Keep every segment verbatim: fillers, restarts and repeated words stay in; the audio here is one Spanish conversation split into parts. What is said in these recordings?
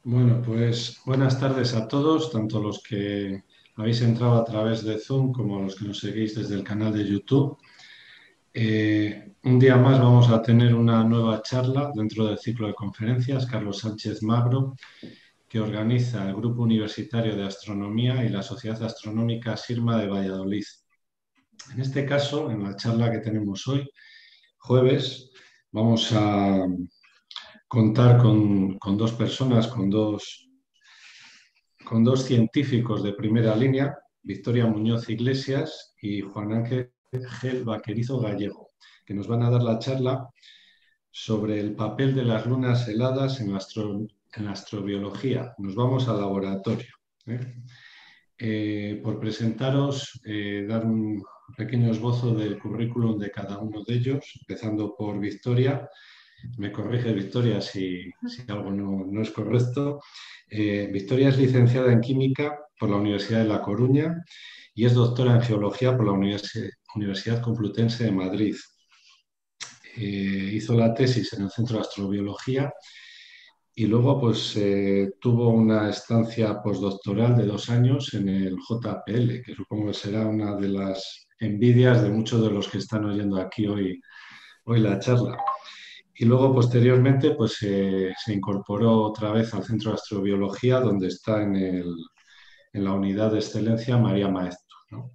Bueno, pues buenas tardes a todos, tanto los que habéis entrado a través de Zoom como los que nos seguís desde el canal de YouTube. Eh, un día más vamos a tener una nueva charla dentro del ciclo de conferencias Carlos Sánchez Magro, que organiza el Grupo Universitario de Astronomía y la Sociedad Astronómica SIRMA de Valladolid. En este caso, en la charla que tenemos hoy, jueves, vamos a contar con, con dos personas, con dos con dos científicos de primera línea, Victoria Muñoz Iglesias y Juan Ángel Vaquerizo Gallego, que nos van a dar la charla sobre el papel de las lunas heladas en la, astro, en la astrobiología. Nos vamos al laboratorio. ¿eh? Eh, por presentaros, eh, dar un pequeño esbozo del currículum de cada uno de ellos, empezando por Victoria. Me corrige Victoria si, si algo no, no es correcto. Eh, Victoria es licenciada en Química por la Universidad de La Coruña y es doctora en Geología por la Universi- Universidad Complutense de Madrid. Eh, hizo la tesis en el Centro de Astrobiología y luego pues, eh, tuvo una estancia postdoctoral de dos años en el J P L, que supongo que será una de las envidias de muchos de los que están oyendo aquí hoy, hoy la charla. Y luego, posteriormente, pues eh, se incorporó otra vez al Centro de Astrobiología, donde está en, el, en la unidad de excelencia María Maeztu, ¿no?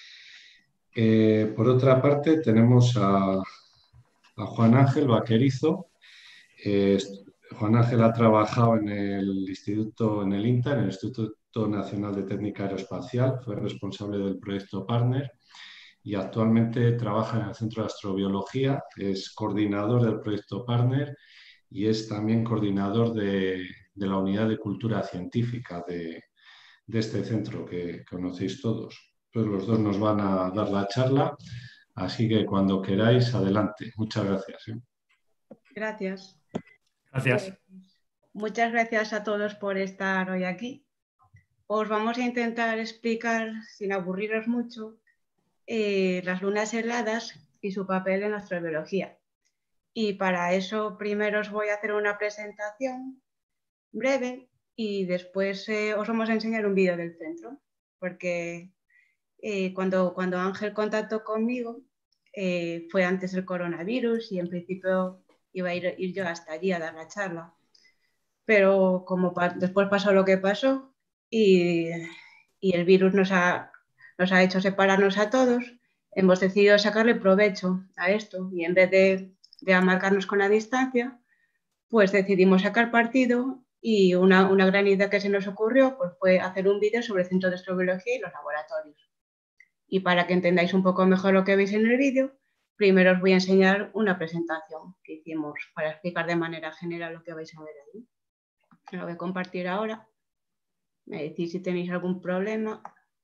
Eh, por otra parte, tenemos a, a Juan Ángel Vaquerizo. Eh, Juan Ángel ha trabajado en el Instituto, en el INTA, en el Instituto Nacional de Técnica Aeroespacial, fue responsable del proyecto Partner y actualmente trabaja en el Centro de Astrobiología, es coordinador del proyecto Partner y es también coordinador de, de la unidad de cultura científica de, de este centro que conocéis todos. Pues los dos nos van a dar la charla, así que cuando queráis, adelante. Muchas gracias. ¿eh? Gracias. Gracias. Pues, muchas gracias a todos por estar hoy aquí. Os vamos a intentar explicar, sin aburriros mucho, eh, las lunas heladas y su papel en la astrobiología. Y para eso primero os voy a hacer una presentación breve y después eh, os vamos a enseñar un vídeo del centro, porque eh, cuando, cuando Ángel contactó conmigo eh, fue antes del coronavirus y en principio iba a ir, ir yo hasta allí a dar la charla. Pero como pa después pasó lo que pasó y, y el virus nos ha, nos ha hecho separarnos a todos, hemos decidido sacarle provecho a esto y en vez de, de amargarnos con la distancia, pues decidimos sacar partido y una, una gran idea que se nos ocurrió pues, fue hacer un vídeo sobre el Centro de Astrobiología y los laboratorios. Y para que entendáis un poco mejor lo que veis en el vídeo, primero os voy a enseñar una presentación que hicimos para explicar de manera general lo que vais a ver ahí. Lo voy a compartir ahora. Me decís si tenéis algún problema.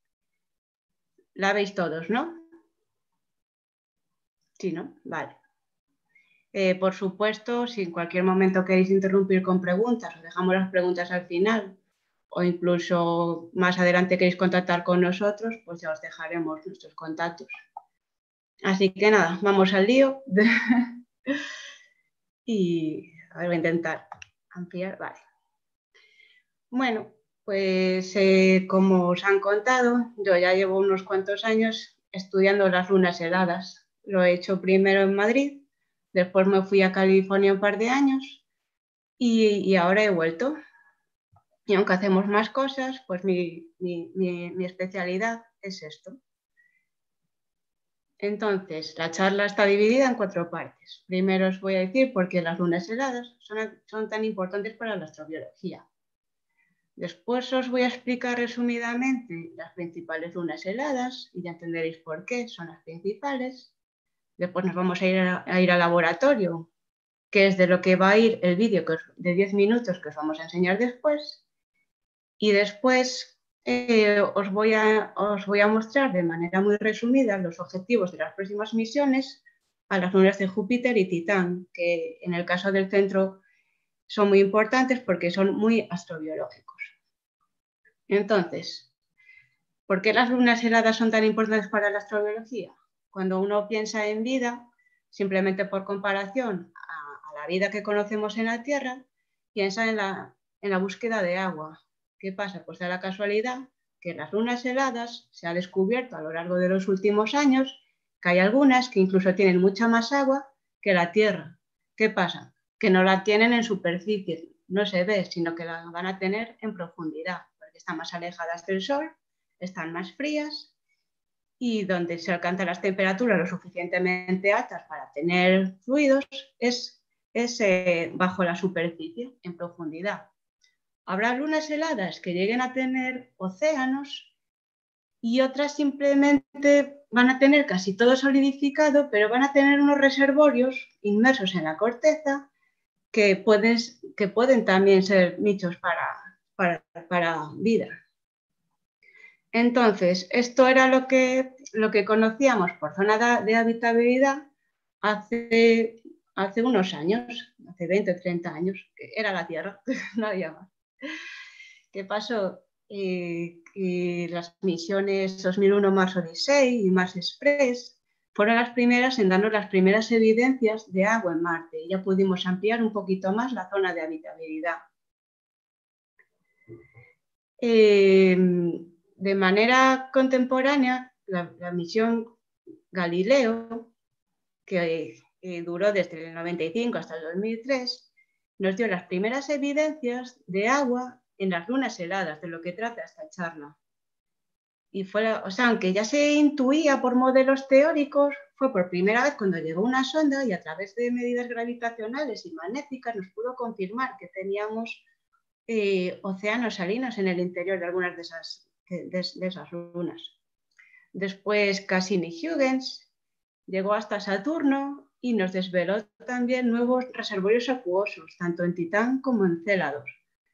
La veis todos, ¿no? Sí, ¿no? Vale. Eh, por supuesto, si en cualquier momento queréis interrumpir con preguntas, os dejamos las preguntas al final, o incluso más adelante queréis contactar con nosotros, pues ya os dejaremos nuestros contactos. Así que nada, vamos al lío. Y a ver, voy a intentar ampliar. Vale. Bueno, pues eh, como os han contado, yo ya llevo unos cuantos años estudiando las lunas heladas. Lo he hecho primero en Madrid, después me fui a California un par de años y, y ahora he vuelto. Y aunque hacemos más cosas, pues mi, mi, mi, mi especialidad es esto. Entonces, la charla está dividida en cuatro partes. Primero os voy a decir por qué las lunas heladas son, son tan importantes para la astrobiología. Después os voy a explicar resumidamente las principales lunas heladas y ya entenderéis por qué son las principales. Después nos vamos a ir, a, a ir al laboratorio, que es de lo que va a ir el vídeo de diez minutos que os vamos a enseñar después. Y después eh, os, voy a, os voy a mostrar de manera muy resumida los objetivos de las próximas misiones a las lunas de Júpiter y Titán, que en el caso del centro son muy importantes porque son muy astrobiológicos. Entonces, ¿por qué las lunas heladas son tan importantes para la astrobiología? Cuando uno piensa en vida, simplemente por comparación a, a la vida que conocemos en la Tierra, piensa en la, en la búsqueda de agua. ¿Qué pasa? Pues da la casualidad que en las lunas heladas se ha descubierto a lo largo de los últimos años que hay algunas que incluso tienen mucha más agua que la Tierra. ¿Qué pasa? Que no la tienen en superficie, no se ve, sino que la van a tener en profundidad, porque están más alejadas del Sol, están más frías y donde se alcanzan las temperaturas lo suficientemente altas para tener fluidos es, es eh, bajo la superficie, en profundidad. Habrá lunas heladas que lleguen a tener océanos y otras simplemente van a tener casi todo solidificado, pero van a tener unos reservorios inmersos en la corteza que pueden, que pueden también ser nichos para, para, para vida. Entonces, esto era lo que, lo que conocíamos por zona de habitabilidad hace, hace unos años, hace veinte o treinta años, que era la Tierra, no había más. ¿Qué pasó? Eh, y las misiones dos mil uno Mars Odyssey y Mars Express fueron las primeras en darnos las primeras evidencias de agua en Marte. Y ya pudimos ampliar un poquito más la zona de habitabilidad. Eh, de manera contemporánea, la, la misión Galileo, que eh, duró desde el noventa y cinco hasta el dos mil tres, nos dio las primeras evidencias de agua en las lunas heladas, de lo que trata esta charla. Y fue, o sea, aunque ya se intuía por modelos teóricos, fue por primera vez cuando llegó una sonda y a través de medidas gravitacionales y magnéticas nos pudo confirmar que teníamos eh, océanos salinos en el interior de algunas de esas, de, de esas lunas. Después Cassini-Huygens llegó hasta Saturno y nos desveló también nuevos reservorios acuosos, tanto en Titán como en Célados.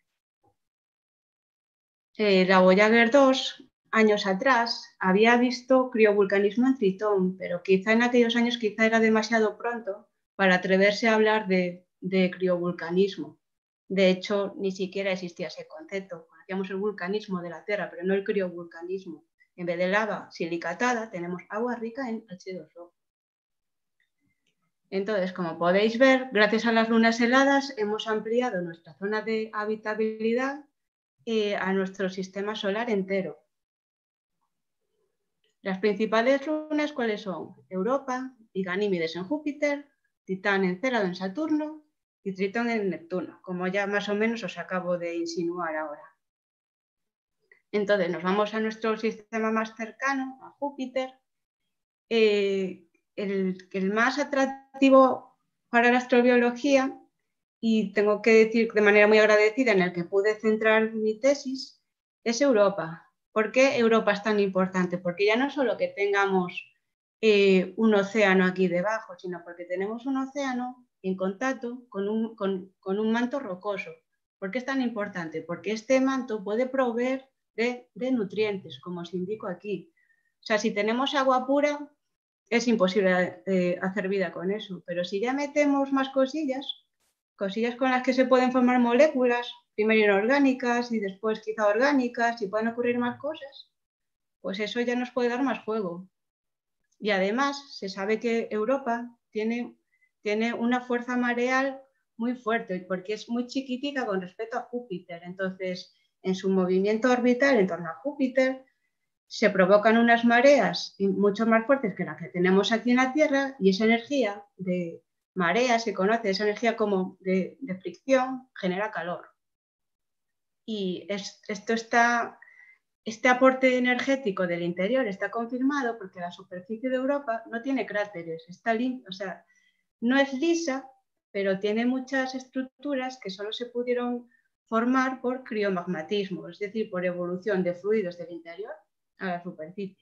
Eh, la Voyager dos, años atrás, había visto criovulcanismo en Tritón, pero quizá en aquellos años quizá era demasiado pronto para atreverse a hablar de, de criovulcanismo. De hecho, ni siquiera existía ese concepto. Conocíamos el vulcanismo de la Tierra, pero no el criovulcanismo. En vez de lava silicatada, tenemos agua rica en hache dos o. Entonces, como podéis ver, gracias a las lunas heladas hemos ampliado nuestra zona de habitabilidad eh, a nuestro sistema solar entero. Las principales lunas, ¿cuáles son? Europa y Ganímedes en Júpiter, Titán, Encélado en Saturno y Tritón en Neptuno, como ya más o menos os acabo de insinuar ahora. Entonces nos vamos a nuestro sistema más cercano, a Júpiter. Eh, el, el más atractivo para la astrobiología, y tengo que decir de manera muy agradecida en el que pude centrar mi tesis, es Europa. ¿Por qué Europa es tan importante? Porque ya no solo que tengamos eh, un océano aquí debajo, sino porque tenemos un océano en contacto con un, con, con un manto rocoso. ¿Por qué es tan importante? Porque este manto puede proveer de, de nutrientes, como os indico aquí. O sea, si tenemos agua pura, es imposible eh, hacer vida con eso. Pero si ya metemos más cosillas, cosillas con las que se pueden formar moléculas, primero inorgánicas y después quizá orgánicas, y pueden ocurrir más cosas, pues eso ya nos puede dar más juego. Y además se sabe que Europa tiene, tiene una fuerza mareal muy fuerte porque es muy chiquitica con respecto a Júpiter. Entonces, en su movimiento orbital en torno a Júpiter, se provocan unas mareas mucho más fuertes que las que tenemos aquí en la Tierra, y esa energía de marea se conoce, esa energía como de, de fricción, genera calor. Y es, esto está... Este aporte energético del interior está confirmado porque la superficie de Europa no tiene cráteres, está limpia, o sea, no es lisa, pero tiene muchas estructuras que solo se pudieron formar por criomagmatismo, es decir, por evolución de fluidos del interior a la superficie.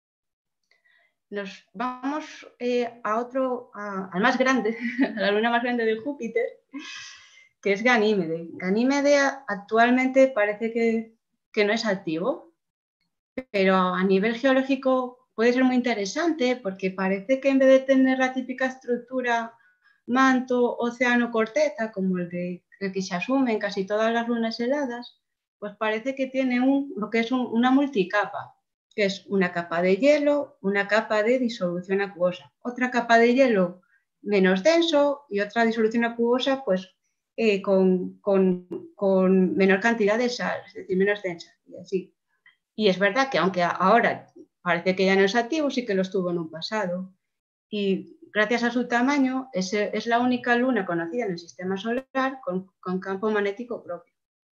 Nos vamos eh, a otro, a, al más grande, a la luna más grande de Júpiter, que es Ganímede. Ganímede actualmente parece que, que no es activo, pero a nivel geológico puede ser muy interesante porque parece que en vez de tener la típica estructura manto, océano, corteza, como el, de, el que se asume en casi todas las lunas heladas, pues parece que tiene un, lo que es un, una multicapa, que es una capa de hielo, una capa de disolución acuosa, otra capa de hielo menos denso y otra disolución acuosa pues eh, con, con, con menor cantidad de sal, es decir, menos densa. Y, así. Y es verdad que aunque ahora parece que ya no es activo, sí que lo estuvo en un pasado. Y gracias a su tamaño, es, es la única luna conocida en el sistema solar con, con campo magnético propio.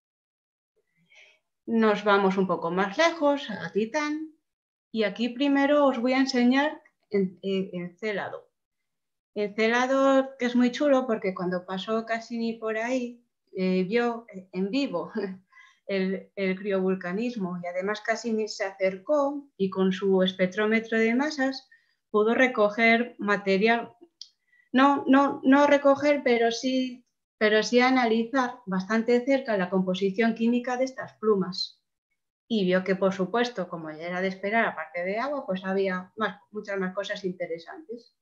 Nos vamos un poco más lejos, a Titán, y aquí primero os voy a enseñar Encélado. Encélado, que es muy chulo porque cuando pasó Cassini por ahí, eh, vio en vivo el, el criovulcanismo, y además Cassini se acercó y con su espectrómetro de masas pudo recoger material, no, no, no recoger, pero sí, pero sí analizar bastante cerca la composición química de estas plumas. Y vio que, por supuesto, como ya era de esperar, aparte de agua, pues había más, muchas más cosas interesantes.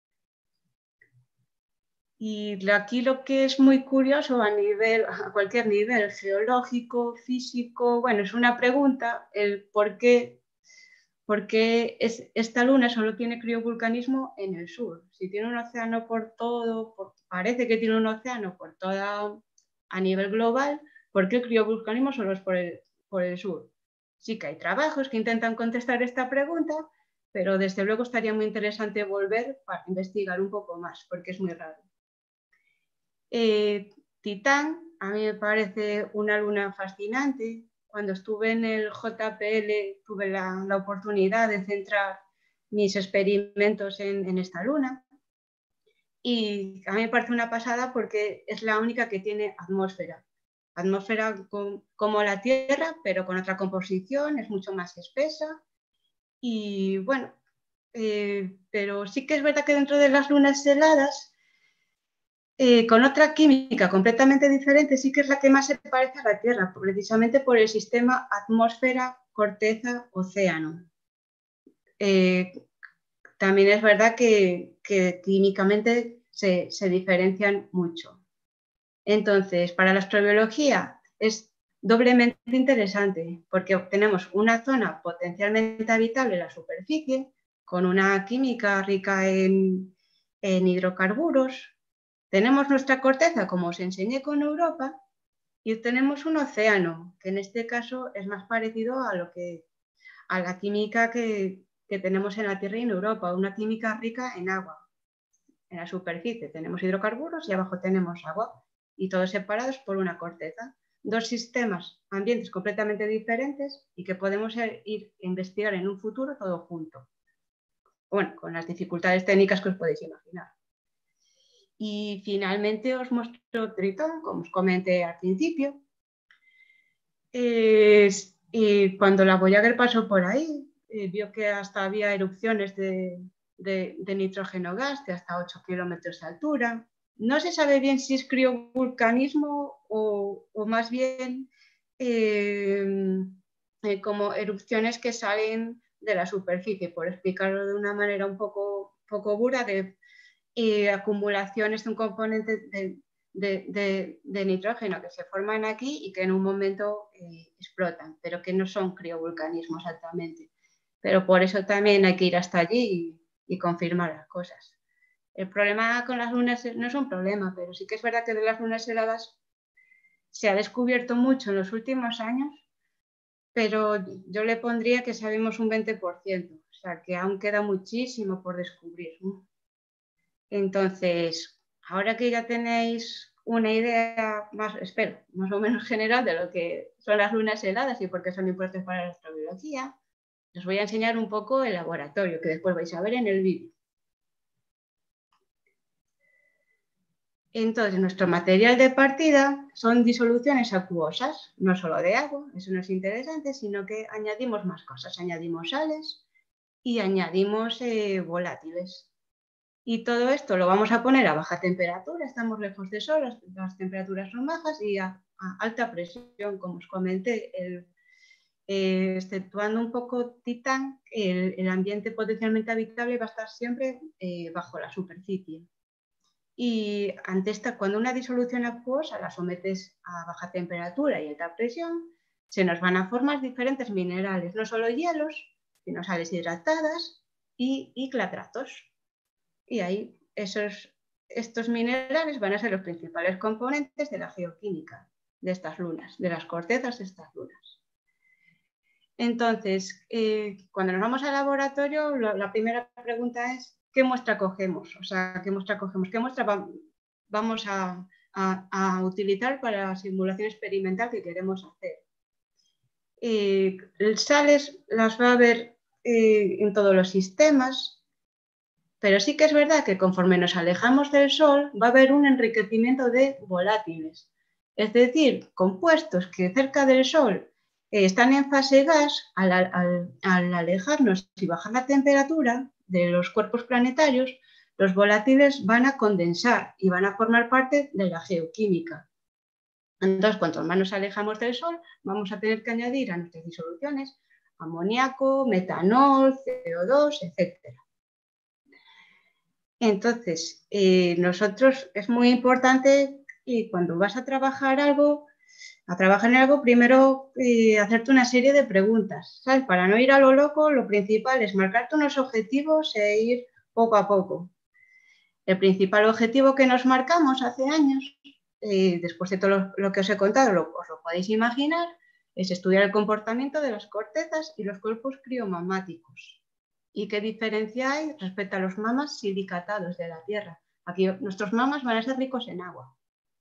Y aquí lo que es muy curioso a, nivel, a cualquier nivel, geológico, físico, bueno, es una pregunta, el por qué, por qué es, esta luna solo tiene criovulcanismo en el sur. Si tiene un océano por todo, por, parece que tiene un océano por toda, a nivel global, ¿por qué el criovulcanismo solo es por el, por el sur? Sí que hay trabajos que intentan contestar esta pregunta, pero desde luego estaría muy interesante volver para investigar un poco más, porque es muy raro. Eh, Titán, a mí me parece una luna fascinante. Cuando estuve en el J P L tuve la, la oportunidad de centrar mis experimentos en, en esta luna. Y a mí me parece una pasada porque es la única que tiene atmósfera. Atmósfera con, como la Tierra, pero con otra composición, es mucho más espesa. Y bueno, eh, pero sí que es verdad que dentro de las lunas heladas, eh, con otra química completamente diferente, sí que es la que más se parece a la Tierra, precisamente por el sistema atmósfera, corteza, océano. Eh, también es verdad que, que químicamente se, se diferencian mucho. Entonces, para la astrobiología es doblemente interesante porque obtenemos una zona potencialmente habitable en la superficie con una química rica en, en hidrocarburos. Tenemos nuestra corteza, como os enseñé con Europa, y tenemos un océano, que en este caso es más parecido a, lo que, a la química que, que tenemos en la Tierra y en Europa, una química rica en agua. En la superficie tenemos hidrocarburos y abajo tenemos agua, y todos separados por una corteza. Dos sistemas, ambientes completamente diferentes y que podemos ir a investigar en un futuro todo junto. Bueno, con las dificultades técnicas que os podéis imaginar. Y finalmente os muestro Tritón, como os comenté al principio. Eh, y cuando la Voyager pasó por ahí, eh, vio que hasta había erupciones de, de, de nitrógeno gas de hasta ocho kilómetros de altura. No se sabe bien si es criovulcanismo o, o más bien eh, eh, como erupciones que salen de la superficie, por explicarlo de una manera un poco, poco burda, de eh, acumulaciones de un componente de, de, de, de nitrógeno que se forman aquí y que en un momento eh, explotan, pero que no son criovulcanismo exactamente. Pero por eso también hay que ir hasta allí y, y confirmar las cosas. El problema con las lunas no es un problema, pero sí que es verdad que de las lunas heladas se ha descubierto mucho en los últimos años, pero yo le pondría que sabemos un veinte por ciento, o sea que aún queda muchísimo por descubrir, ¿no? Entonces, ahora que ya tenéis una idea más, espero, más o menos general de lo que son las lunas heladas y por qué son importantes para la astrobiología, os voy a enseñar un poco el laboratorio, que después vais a ver en el vídeo. Entonces, nuestro material de partida son disoluciones acuosas, no solo de agua, eso no es interesante, sino que añadimos más cosas, añadimos sales y añadimos eh, volátiles. Y todo esto lo vamos a poner a baja temperatura, estamos lejos de sol, las, las temperaturas son bajas y a, a alta presión, como os comenté, el, eh, exceptuando un poco Titán, el, el ambiente potencialmente habitable va a estar siempre eh, bajo la superficie. Y ante esta, cuando una disolución acuosa la sometes a baja temperatura y alta presión, se nos van a formar diferentes minerales, no solo hielos, sino sales hidratadas y, y clatratos. Y ahí esos estos minerales van a ser los principales componentes de la geoquímica de estas lunas, de las cortezas de estas lunas. Entonces, eh, cuando nos vamos al laboratorio, lo, la primera pregunta es ¿qué muestra cogemos? O sea, ¿qué muestra cogemos? ¿Qué muestra va, vamos a, a, a utilizar para la simulación experimental que queremos hacer? Eh, sales las va a haber eh, en todos los sistemas, pero sí que es verdad que conforme nos alejamos del Sol va a haber un enriquecimiento de volátiles, es decir, compuestos que cerca del Sol eh, están en fase gas. Al, al, al alejarnos y bajar la temperatura de los cuerpos planetarios, los volátiles van a condensar y van a formar parte de la geoquímica. Entonces, cuanto más nos alejamos del Sol, vamos a tener que añadir a nuestras disoluciones amoníaco, metanol, C O dos, etcétera. Entonces, eh, nosotros es muy importante y cuando vas a trabajar algo, a trabajar en algo, primero eh, hacerte una serie de preguntas, ¿sabes? Para no ir a lo loco, lo principal es marcarte unos objetivos e ir poco a poco. El principal objetivo que nos marcamos hace años, eh, después de todo lo, lo que os he contado, lo, os lo podéis imaginar, es estudiar el comportamiento de las cortezas y los cuerpos criomamáticos. ¿Y qué diferencia hay respecto a los mamas silicatados de la Tierra? Aquí nuestros mamas van a ser ricos en agua.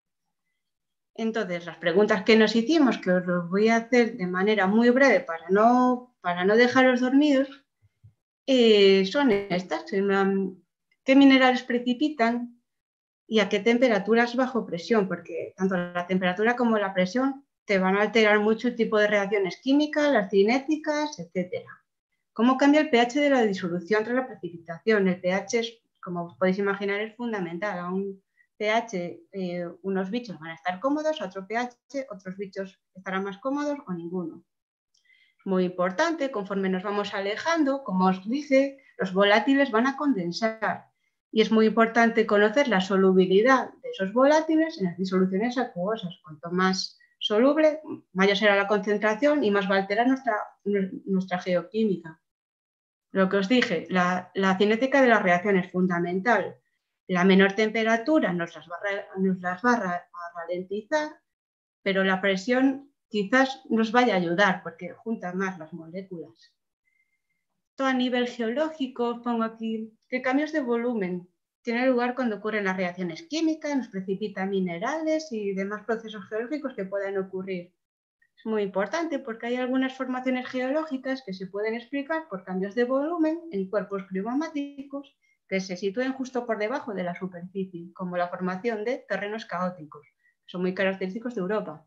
Entonces, las preguntas que nos hicimos, que os los voy a hacer de manera muy breve para no, para no dejaros dormidos, eh, son estas. ¿Qué minerales precipitan y a qué temperaturas bajo presión? Porque tanto la temperatura como la presión te van a alterar mucho el tipo de reacciones químicas, las cinéticas, etcétera. ¿Cómo cambia el pH de la disolución tras la precipitación? El pH, es, como os podéis imaginar, es fundamental. A un pH, eh, unos bichos van a estar cómodos, a otro pH, otros bichos estarán más cómodos o ninguno. Es muy importante, conforme nos vamos alejando, como os dije, los volátiles van a condensar. Y es muy importante conocer la solubilidad de esos volátiles en las disoluciones acuosas. Cuanto más soluble, mayor será la concentración y más va a alterar nuestra, nuestra geoquímica. Lo que os dije, la, la cinética de la reacción es fundamental. La menor temperatura nos las va, a, nos las va a ralentizar, pero la presión quizás nos vaya a ayudar porque junta más las moléculas. Todo a nivel geológico, pongo aquí que cambios de volumen tienen lugar cuando ocurren las reacciones químicas, nos precipitan minerales y demás procesos geológicos que pueden ocurrir. Es muy importante porque hay algunas formaciones geológicas que se pueden explicar por cambios de volumen en cuerpos criomamáticos que se sitúen justo por debajo de la superficie, como la formación de terrenos caóticos, que son muy característicos de Europa.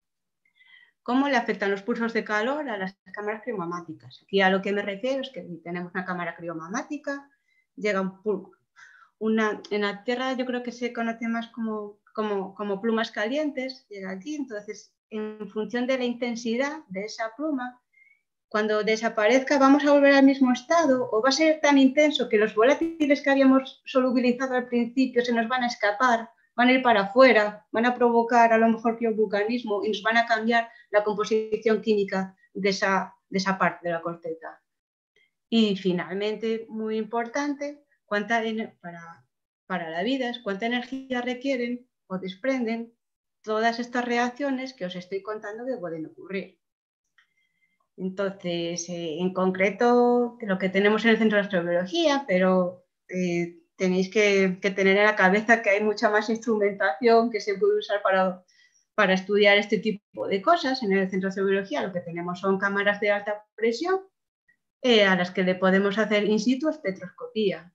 ¿Cómo le afectan los pulsos de calor a las cámaras criomamáticas? Aquí a lo que me refiero es que tenemos una cámara criomamática, llega un pulso. Una, en la Tierra yo creo que se conoce más como, como, como plumas calientes, llega aquí, entonces en función de la intensidad de esa pluma, cuando desaparezca vamos a volver al mismo estado o va a ser tan intenso que los volátiles que habíamos solubilizado al principio se nos van a escapar, van a ir para afuera, van a provocar a lo mejor vulcanismo y nos van a cambiar la composición química de esa, de esa parte de la corteza. Y finalmente, muy importante, cuánta para, para la vida es cuánta energía requieren o desprenden todas estas reacciones que os estoy contando que pueden ocurrir. Entonces, eh, en concreto, lo que tenemos en el Centro de Astrobiología, pero eh, tenéis que, que tener en la cabeza que hay mucha más instrumentación que se puede usar para, para estudiar este tipo de cosas. En el Centro de Astrobiología lo que tenemos son cámaras de alta presión eh, a las que le podemos hacer in situ espectroscopía.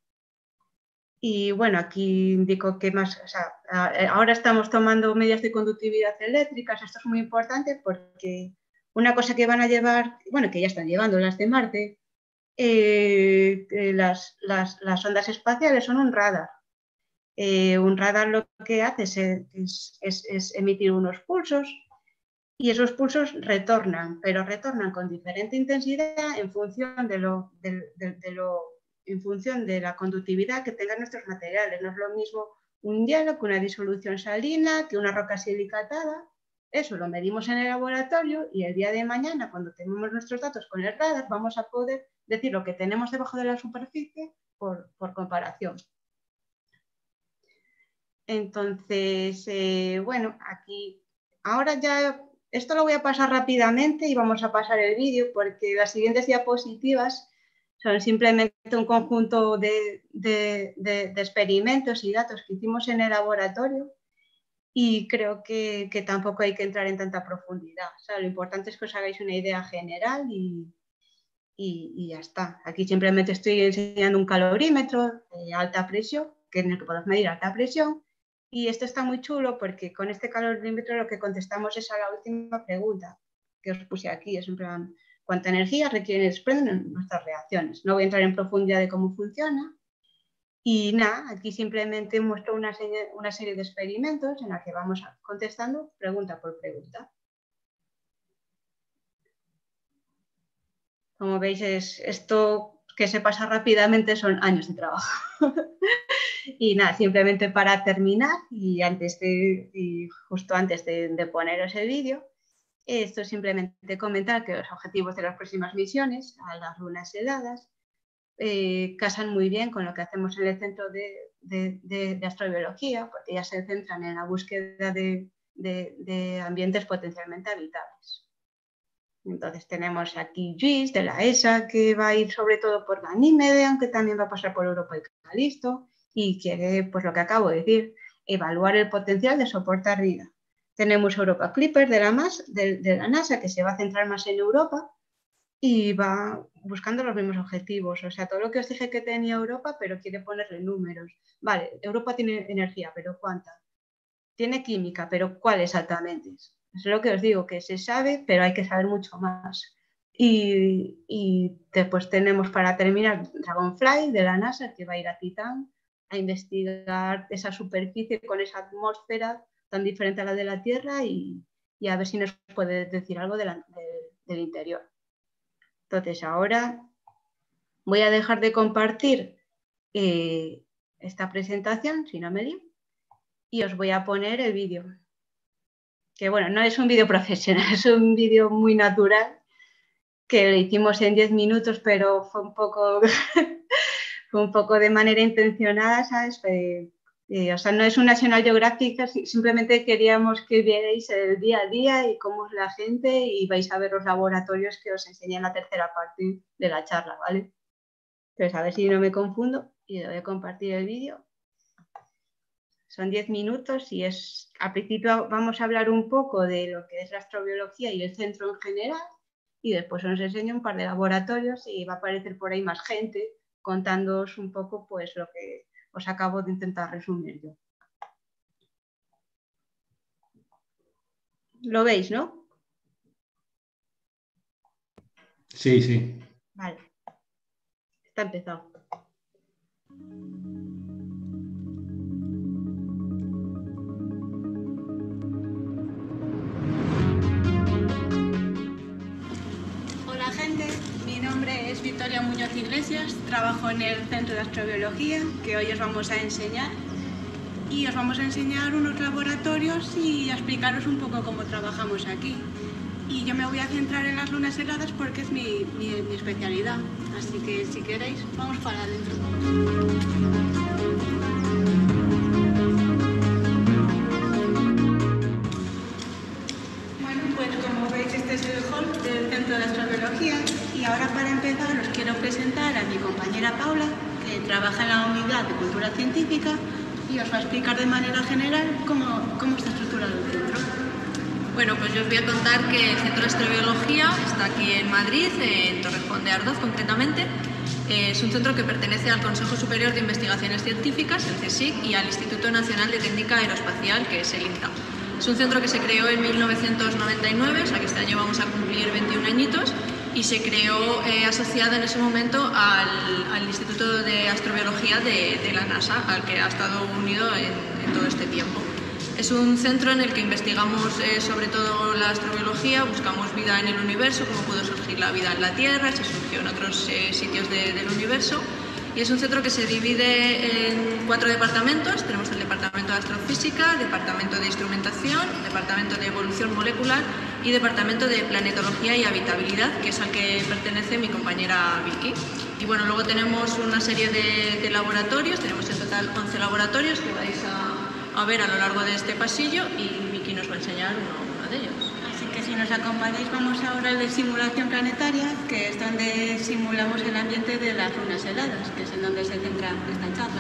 Y bueno, aquí indico que más, o sea, ahora estamos tomando medidas de conductividad eléctricas. Esto es muy importante porque una cosa que van a llevar, bueno, que ya están llevando las de Marte, eh, las, las, las ondas espaciales son un radar. Eh, un radar lo que hace es, es, es, es emitir unos pulsos y esos pulsos retornan, pero retornan con diferente intensidad en función de lo, de, de, de lo en función de la conductividad que tengan nuestros materiales. No es lo mismo un hielo que una disolución salina, que una roca silicatada. Eso lo medimos en el laboratorio y el día de mañana, cuando tenemos nuestros datos con el radar, vamos a poder decir lo que tenemos debajo de la superficie por, por comparación. Entonces, eh, bueno, aquí, ahora ya, esto lo voy a pasar rápidamente y vamos a pasar el vídeo porque las siguientes diapositivas son simplemente un conjunto de, de, de, de experimentos y datos que hicimos en el laboratorio y creo que, que tampoco hay que entrar en tanta profundidad. O sea, lo importante es que os hagáis una idea general y, y, y ya está. Aquí simplemente estoy enseñando un calorímetro de alta presión, que en el que podemos medir alta presión. Y esto está muy chulo porque con este calorímetro lo que contestamos es a la última pregunta que os puse aquí. Es en plan, ¿cuánta energía requieren y desprenden nuestras reacciones? No voy a entrar en profundidad de cómo funciona. Y nada, aquí simplemente muestro una serie, una serie de experimentos en la que vamos contestando pregunta por pregunta. Como veis, es, esto que se pasa rápidamente son años de trabajo. Y nada, simplemente para terminar y, antes de, y justo antes de, de poneros el vídeo, esto es simplemente comentar que los objetivos de las próximas misiones a las lunas heladas eh, casan muy bien con lo que hacemos en el Centro de, de, de, de Astrobiología, porque ya se centran en la búsqueda de, de, de ambientes potencialmente habitables. Entonces tenemos aquí Luis de la E S A, que va a ir sobre todo por Ganímede, aunque también va a pasar por Europa y Calisto, y quiere, pues lo que acabo de decir, evaluar el potencial de soportar vida. Tenemos Europa Clipper de la, MAS, de, de la NASA, que se va a centrar más en Europa y va buscando los mismos objetivos. O sea, todo lo que os dije que tenía Europa, pero quiere ponerle números. Vale, Europa tiene energía, pero ¿cuánta? Tiene química, pero ¿cuál exactamente? Es lo que os digo, que se sabe, pero hay que saber mucho más. Y, y después tenemos para terminar Dragonfly de la NASA, que va a ir a Titán a investigar esa superficie con esa atmósfera tan diferente a la de la Tierra y, y a ver si nos puede decir algo de la, de, del interior. Entonces ahora voy a dejar de compartir eh, esta presentación, si no me lío, y os voy a poner el vídeo. Que bueno, no es un vídeo profesional, es un vídeo muy natural que lo hicimos en diez minutos, pero fue un poco, fue un poco de manera intencionada, ¿sabes? Eh, eh, o sea, no es un National Geographic, simplemente queríamos que vierais el día a día y cómo es la gente y vais a ver los laboratorios que os enseñé en la tercera parte de la charla, ¿vale? Entonces, a ver si no me confundo y le voy a compartir el vídeo. Son diez minutos y es, al principio vamos a hablar un poco de lo que es la astrobiología y el centro en general y después os enseño un par de laboratorios y va a aparecer por ahí más gente contándoos un poco pues lo que os acabo de intentar resumir yo. ¿Lo veis, no? Sí, sí. Vale. Está empezado. Hola gente, mi nombre es Victoria Muñoz Iglesias, trabajo en el Centro de Astrobiología que hoy os vamos a enseñar y os vamos a enseñar unos laboratorios y a explicaros un poco cómo trabajamos aquí. Y yo me voy a centrar en las lunas heladas porque es mi, mi, mi especialidad, así que si queréis vamos para adentro. Bueno, pues como veis este es el hall del Centro de Astrobiología y ahora para empezar os quiero presentar a mi compañera Paula, que trabaja en la unidad de cultura científica y os va a explicar de manera general cómo, cómo está estructurado el centro. Bueno, pues yo os voy a contar que el Centro de Astrobiología está aquí en Madrid, en Torrejón de Ardoz concretamente. Es un centro que pertenece al Consejo Superior de Investigaciones Científicas, el CSIC, y al Instituto Nacional de Técnica Aeroespacial, que es el INTA. Es un centro que se creó en mil novecientos noventa y nueve, o sea que este año vamos a cumplir veintiún añitos, y se creó eh, asociado en ese momento al, al Instituto de Astrobiología de, de la NASA, al que ha estado unido en, en todo este tiempo. Es un centro en el que investigamos eh, sobre todo la astrobiología, buscamos vida en el universo, cómo pudo surgir la vida en la Tierra, si surgió en otros eh, sitios de, del universo. Y es un centro que se divide en cuatro departamentos. Tenemos el Departamento de Astrofísica, Departamento de Instrumentación, Departamento de Evolución Molecular y Departamento de Planetología y Habitabilidad, que es al que pertenece mi compañera Vicky. Y bueno, luego tenemos una serie de, de laboratorios, tenemos en total once laboratorios que vais a a ver a lo largo de este pasillo y Miki nos va a enseñar uno, uno de ellos. Así que si nos acompañáis vamos ahora al de simulación planetaria, que es donde simulamos el ambiente de las lunas heladas, que es en donde se centra esta charla.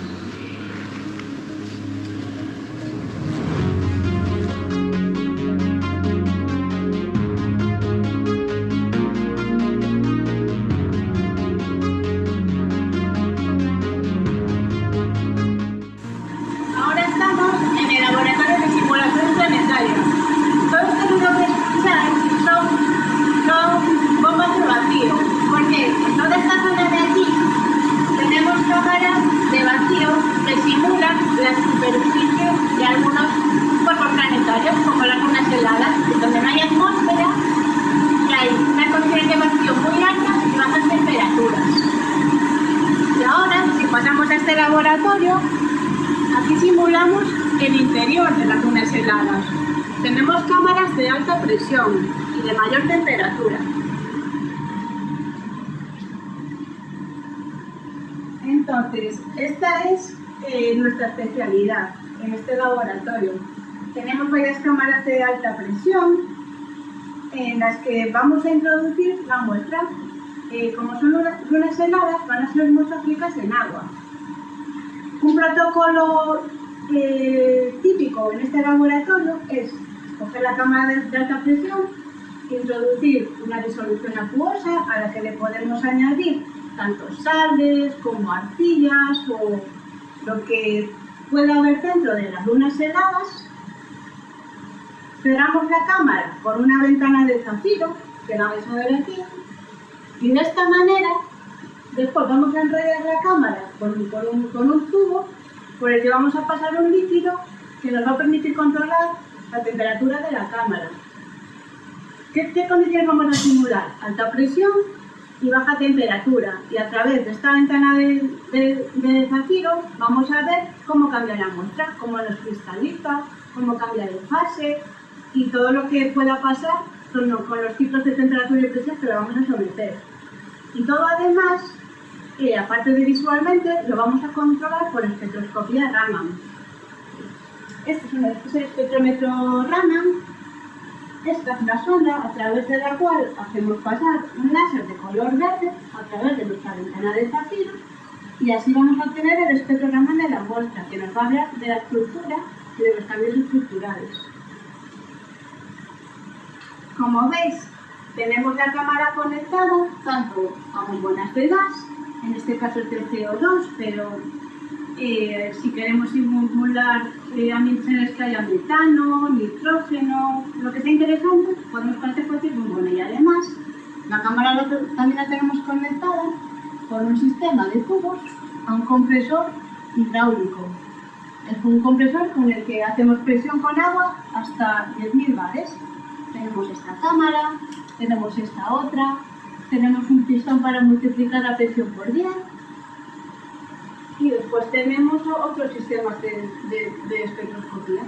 Aquí simulamos el interior de las lunas heladas. Tenemos cámaras de alta presión y de mayor temperatura. Entonces, esta es eh, nuestra especialidad en este laboratorio. Tenemos varias cámaras de alta presión en las que vamos a introducir la muestra. Eh, como son lunas, lunas heladas, van a ser muestras ricas en agua. Un protocolo eh, típico en este laboratorio es coger la cámara de, de alta presión, introducir una disolución acuosa a la que le podemos añadir tanto sales como arcillas o lo que pueda haber dentro de las lunas heladas. Cerramos la cámara por una ventana de zafiro, que la vais a ver aquí, y de esta manera después vamos a enrollar la cámara con, con, un, con un tubo por el que vamos a pasar un líquido que nos va a permitir controlar la temperatura de la cámara. ¿Qué, qué condiciones vamos a simular? Alta presión y baja temperatura. Y a través de esta ventana de, de, de zafiro vamos a ver cómo cambia la muestra, cómo nos cristaliza, cómo cambia de fase y todo lo que pueda pasar con, con los ciclos de temperatura y presión que le vamos a someter. Y todo además, eh, aparte de visualmente, lo vamos a controlar por espectroscopía Raman. Este es, un, este es el espectrómetro Raman. Esta es la sonda a través de la cual hacemos pasar un láser de color verde a través de nuestra ventana de zafiro y así vamos a obtener el espectro Raman de la muestra, que nos va a hablar de la estructura y de los cambios estructurales. Como veis, tenemos la cámara conectada tanto a bombonas de gas, en este caso es de C O dos, pero eh, si queremos simular eh, ambientes en los que haya metano, nitrógeno, lo que sea interesante, podemos conectar cualquier bombona. Y además, la cámara lo, también la tenemos conectada por un sistema de tubos a un compresor hidráulico. Es un compresor con el que hacemos presión con agua hasta diez mil bares. Tenemos esta cámara, tenemos esta otra, tenemos un pistón para multiplicar la presión por diez y después tenemos otros sistemas de, de, de espectroscopía.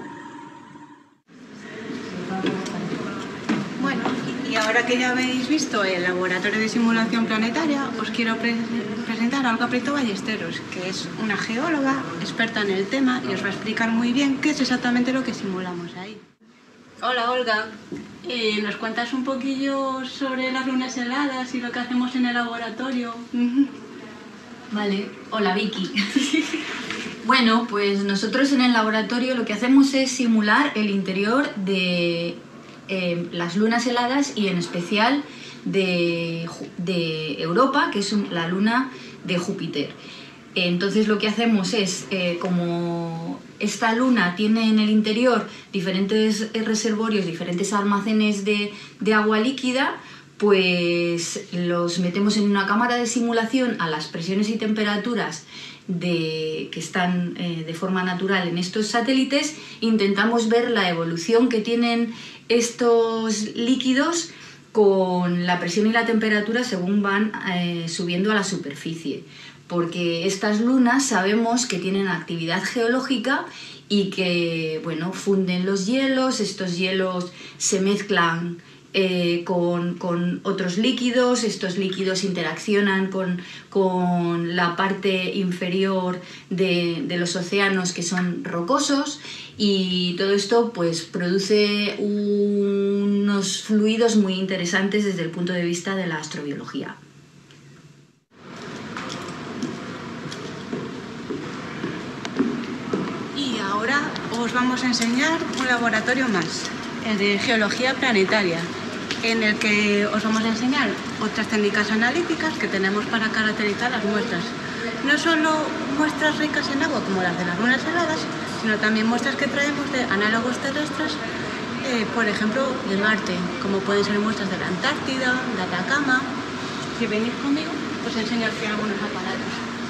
Bueno, y ahora que ya habéis visto el laboratorio de simulación planetaria, os quiero pre presentar a Olga Prieto Ballesteros, que es una geóloga experta en el tema y os va a explicar muy bien qué es exactamente lo que simulamos ahí. Hola Olga, eh, ¿nos cuentas un poquillo sobre las lunas heladas y lo que hacemos en el laboratorio? Vale, hola Vicky. Bueno, pues nosotros en el laboratorio lo que hacemos es simular el interior de eh, las lunas heladas y en especial de, de Europa, que es un, la luna de Júpiter. Entonces lo que hacemos es, eh, como esta luna tiene en el interior diferentes reservorios, diferentes almacenes de, de agua líquida, pues los metemos en una cámara de simulación a las presiones y temperaturas de, que están eh, de forma natural en estos satélites. Intentamos ver la evolución que tienen estos líquidos con la presión y la temperatura según van eh, subiendo a la superficie. Porque estas lunas sabemos que tienen actividad geológica y que, bueno, funden los hielos, estos hielos se mezclan eh, con, con otros líquidos. Estos líquidos interaccionan con, con la parte inferior de, de los océanos, que son rocosos, y todo esto pues produce unos fluidos muy interesantes desde el punto de vista de la astrobiología. Y ahora os vamos a enseñar un laboratorio más, el de geología planetaria, en el que os vamos a enseñar otras técnicas analíticas que tenemos para caracterizar las muestras. No solo muestras ricas en agua como las de las lunas heladas, sino también muestras que traemos de análogos terrestres, eh, por ejemplo, de Marte, como pueden ser muestras de la Antártida, de Atacama. Si venís conmigo, os enseño aquí algunos aparatos.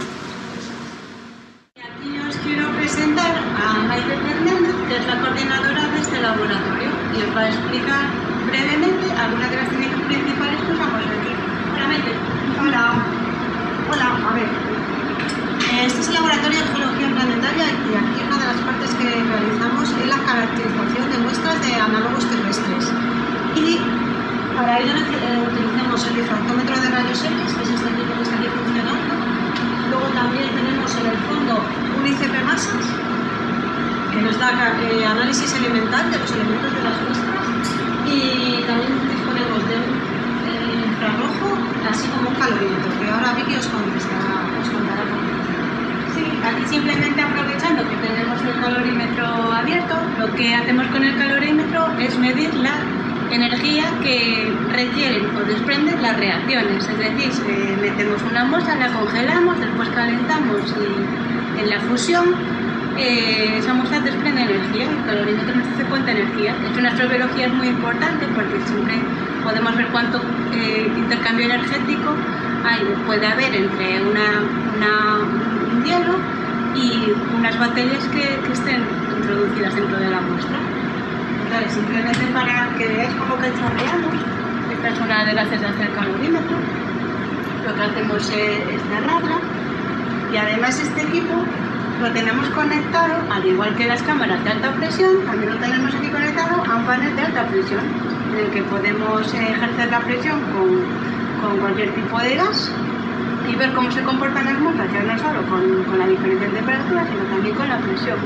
Y aquí os quiero presentar a Maite Fernández, que es la coordinadora de este laboratorio, y os va a explicar brevemente algunas de las técnicas principales que usamos aquí. Hola, Maite. Hola. Hola, a ver. Este es el laboratorio de geología planetaria y aquí una de las partes que realizamos es la caracterización de muestras de análogos terrestres. Y para ello eh, utilizamos el difractómetro de rayos X, que es este equipo que está aquí funcionando. Luego también tenemos en el fondo un I C P masas, que nos da eh, análisis elemental de los elementos de las muestras. Y también disponemos de un eh, infrarrojo, así como un calorímetro, que ahora Vicky os contestará, os contará por qué. Sí, aquí simplemente aprovechando que tenemos el calorímetro abierto, lo que hacemos con el calorímetro es medir la energía que requieren o desprenden las reacciones. Es decir, eh, metemos una muestra, la congelamos, después calentamos y en la fusión eh, esa muestra desprende energía. El calorímetro nos hace cuánta energía. Esto en astrobiología es muy importante porque siempre podemos ver cuánto eh, intercambio energético hay, puede haber entre una, una, un hielo y unas bacterias que, que estén introducidas dentro de la muestra. Entonces, simplemente para que veáis cómo cacharreamos, esta es una de las de hacer calorímetro. Lo que hacemos es, es cerrarla, y además este equipo lo tenemos conectado, al igual que las cámaras de alta presión, también lo tenemos aquí conectado a un panel de alta presión, en el que podemos ejercer la presión con, con cualquier tipo de gas y ver cómo se comportan las muestras, ya no solo con, con la diferencia de temperatura, sino también con la presión.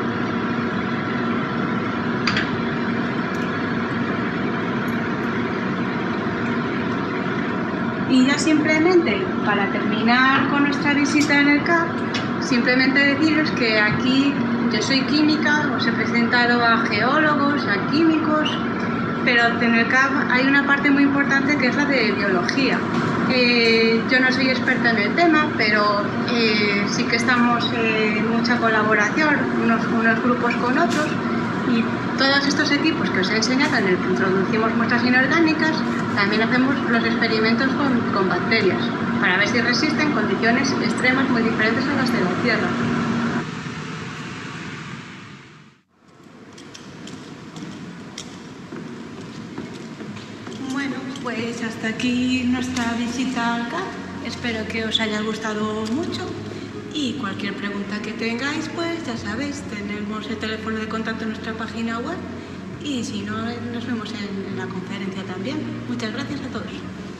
Y ya simplemente, para terminar con nuestra visita en el C A B, simplemente deciros que aquí yo soy química, os he presentado a geólogos, a químicos, pero en el C A B hay una parte muy importante que es la de biología. Eh, yo no soy experta en el tema, pero eh, sí que estamos en mucha colaboración, unos, unos grupos con otros, y todos estos equipos que os he enseñado, en el que introducimos muestras inorgánicas, también hacemos los experimentos con, con bacterias, para ver si resisten condiciones extremas muy diferentes a las de la Tierra. Bueno, pues hasta aquí nuestra visita al C A B. Espero que os haya gustado mucho. Y cualquier pregunta que tengáis, pues ya sabéis, tenemos el teléfono de contacto en nuestra página web. Y si no, nos vemos en, en la conferencia también. Muchas gracias a todos.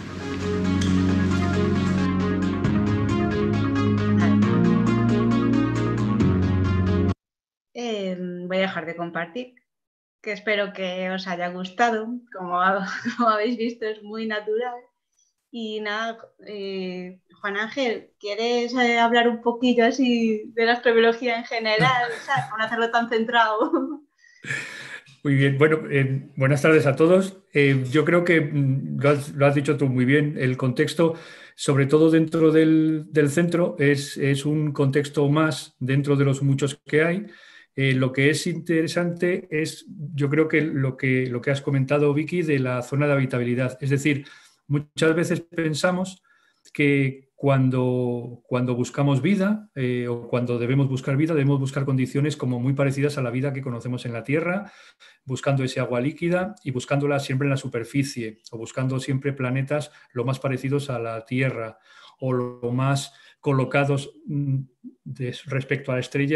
Eh, voy a dejar de compartir, que espero que os haya gustado. Como, como habéis visto, es muy natural. Y nada, eh, Juan Ángel, ¿quieres eh, hablar un poquillo así de la astrobiología en general, ¿sabes? Para no hacerlo tan centrado? Muy bien, bueno, eh, buenas tardes a todos. Eh, yo creo que mm, lo has, lo has dicho tú muy bien. El contexto, sobre todo dentro del, del centro, es, es un contexto más dentro de los muchos que hay. Eh, lo que es interesante es, yo creo que lo, que lo que has comentado, Vicky, de la zona de habitabilidad. Es decir, muchas veces pensamos que cuando, cuando buscamos vida eh, o cuando debemos buscar vida, debemos buscar condiciones como muy parecidas a la vida que conocemos en la Tierra, buscando ese agua líquida y buscándola siempre en la superficie, o buscando siempre planetas lo más parecidos a la Tierra o lo más colocados respecto a la estrella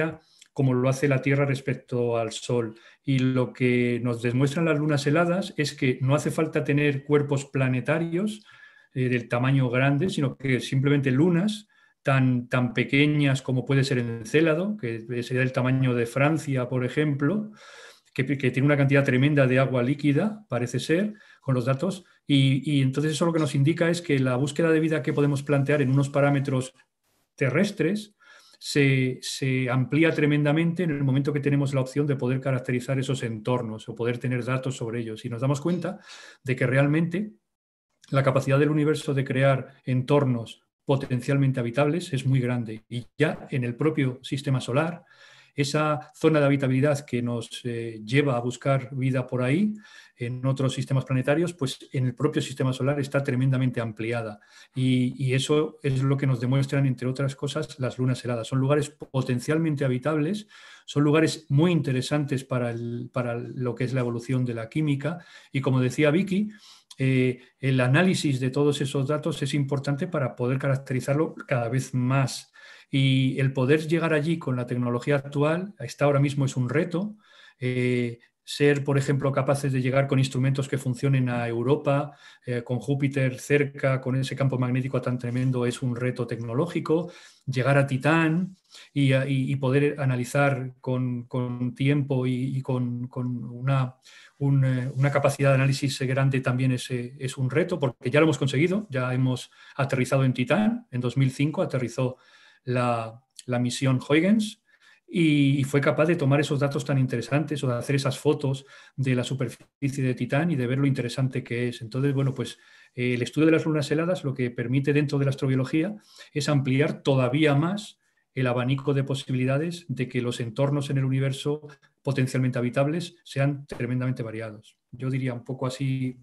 como lo hace la Tierra respecto al Sol. Y lo que nos demuestran las lunas heladas es que no hace falta tener cuerpos planetarios eh, del tamaño grande, sino que simplemente lunas tan, tan pequeñas como puede ser Encélado, que sería del tamaño de Francia, por ejemplo, que, que tiene una cantidad tremenda de agua líquida, parece ser, con los datos. Y, y entonces eso lo que nos indica es que la búsqueda de vida que podemos plantear en unos parámetros terrestres se, se amplía tremendamente en el momento que tenemos la opción de poder caracterizar esos entornos o poder tener datos sobre ellos. Y nos damos cuenta de que realmente la capacidad del universo de crear entornos potencialmente habitables es muy grande. Y ya en el propio sistema solar, esa zona de habitabilidad que nos eh, lleva a buscar vida por ahí, en otros sistemas planetarios, pues en el propio sistema solar está tremendamente ampliada. Y, y eso es lo que nos demuestran, entre otras cosas, las lunas heladas. Son lugares potencialmente habitables, son lugares muy interesantes para, el, para lo que es la evolución de la química. Y como decía Vicky, eh, el análisis de todos esos datos es importante para poder caracterizarlo cada vez más. Y el poder llegar allí con la tecnología actual, está ahora mismo es un reto. Eh, ser, por ejemplo, capaces de llegar con instrumentos que funcionen a Europa, eh, con Júpiter cerca, con ese campo magnético tan tremendo, es un reto tecnológico. Llegar a Titán y, y, y poder analizar con, con tiempo y, y con, con una, un, una capacidad de análisis grande también es, es un reto, porque ya lo hemos conseguido, ya hemos aterrizado en Titán. En dos mil cinco aterrizó la, la misión Huygens, y fue capaz de tomar esos datos tan interesantes o de hacer esas fotos de la superficie de Titán y de ver lo interesante que es. Entonces, bueno, pues eh, el estudio de las lunas heladas lo que permite dentro de la astrobiología es ampliar todavía más el abanico de posibilidades de que los entornos en el universo potencialmente habitables sean tremendamente variados. Yo diría un poco así,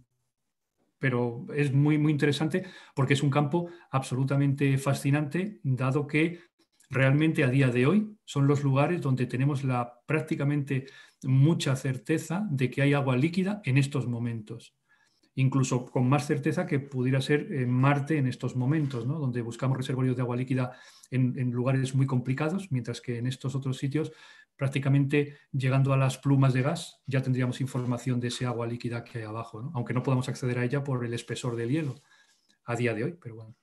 pero es muy, muy interesante porque es un campo absolutamente fascinante, dado que realmente a día de hoy son los lugares donde tenemos la prácticamente mucha certeza de que hay agua líquida en estos momentos. Incluso con más certeza que pudiera ser en Marte en estos momentos, ¿no? Donde buscamos reservorios de agua líquida en, en lugares muy complicados, mientras que en estos otros sitios, prácticamente llegando a las plumas de gas, ya tendríamos información de ese agua líquida que hay abajo, ¿no? Aunque no podamos acceder a ella por el espesor del hielo a día de hoy, pero bueno.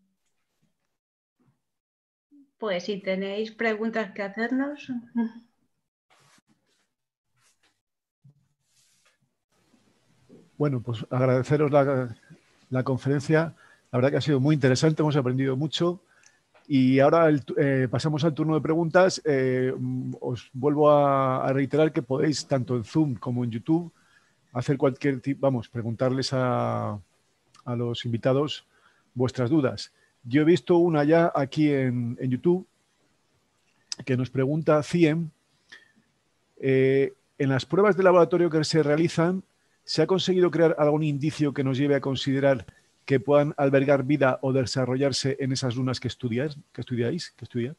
Pues si tenéis preguntas que hacernos. Bueno, pues agradeceros la, la conferencia. La verdad que ha sido muy interesante, hemos aprendido mucho. Y ahora el, eh, pasamos al turno de preguntas. Eh, os vuelvo a, a reiterar que podéis, tanto en Zoom como en YouTube, hacer cualquier tipo, vamos, preguntarles a, a los invitados vuestras dudas. Yo he visto una ya aquí en, en YouTube que nos pregunta Ciem, eh, en las pruebas de laboratorio que se realizan, ¿se ha conseguido crear algún indicio que nos lleve a considerar que puedan albergar vida o desarrollarse en esas lunas que estudiáis? Que estudiáis, que estudian?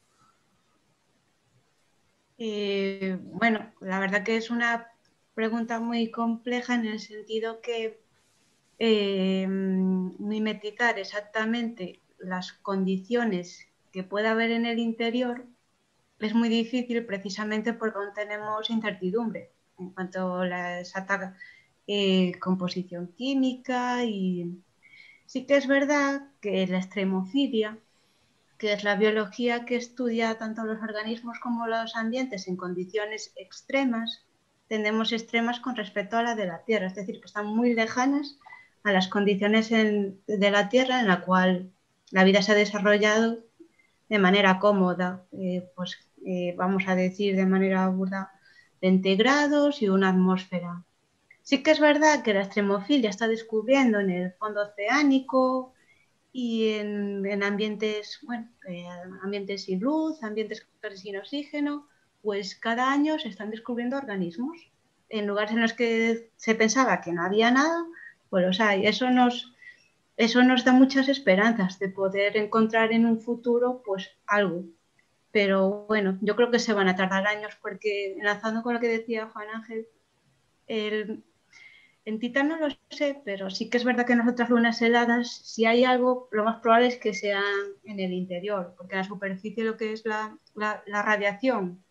Eh, bueno, la verdad que es una pregunta muy compleja en el sentido que eh, mimetizar exactamente las condiciones que pueda haber en el interior es muy difícil precisamente porque aún tenemos incertidumbre en cuanto a la exacta eh, composición química. Y sí que es verdad que la extremofilia, que es la biología que estudia tanto los organismos como los ambientes en condiciones extremas, tenemos extremas con respecto a la de la Tierra, es decir, que están muy lejanas a las condiciones en, de la Tierra en la cual la vida se ha desarrollado de manera cómoda, eh, pues eh, vamos a decir de manera burda, veinte grados y una atmósfera. Sí que es verdad que la extremofilia está descubriendo en el fondo oceánico y en, en ambientes, bueno, eh, ambientes sin luz, ambientes sin oxígeno, pues cada año se están descubriendo organismos. En lugares en los que se pensaba que no había nada, pues los hay. Eso nos, eso nos da muchas esperanzas de poder encontrar en un futuro pues algo. Pero bueno, yo creo que se van a tardar años porque, enlazando con lo que decía Juan Ángel, el, en Titán no lo sé, pero sí que es verdad que en las otras lunas heladas, si hay algo, lo más probable es que sea en el interior, porque en la superficie lo que es la, la, la radiación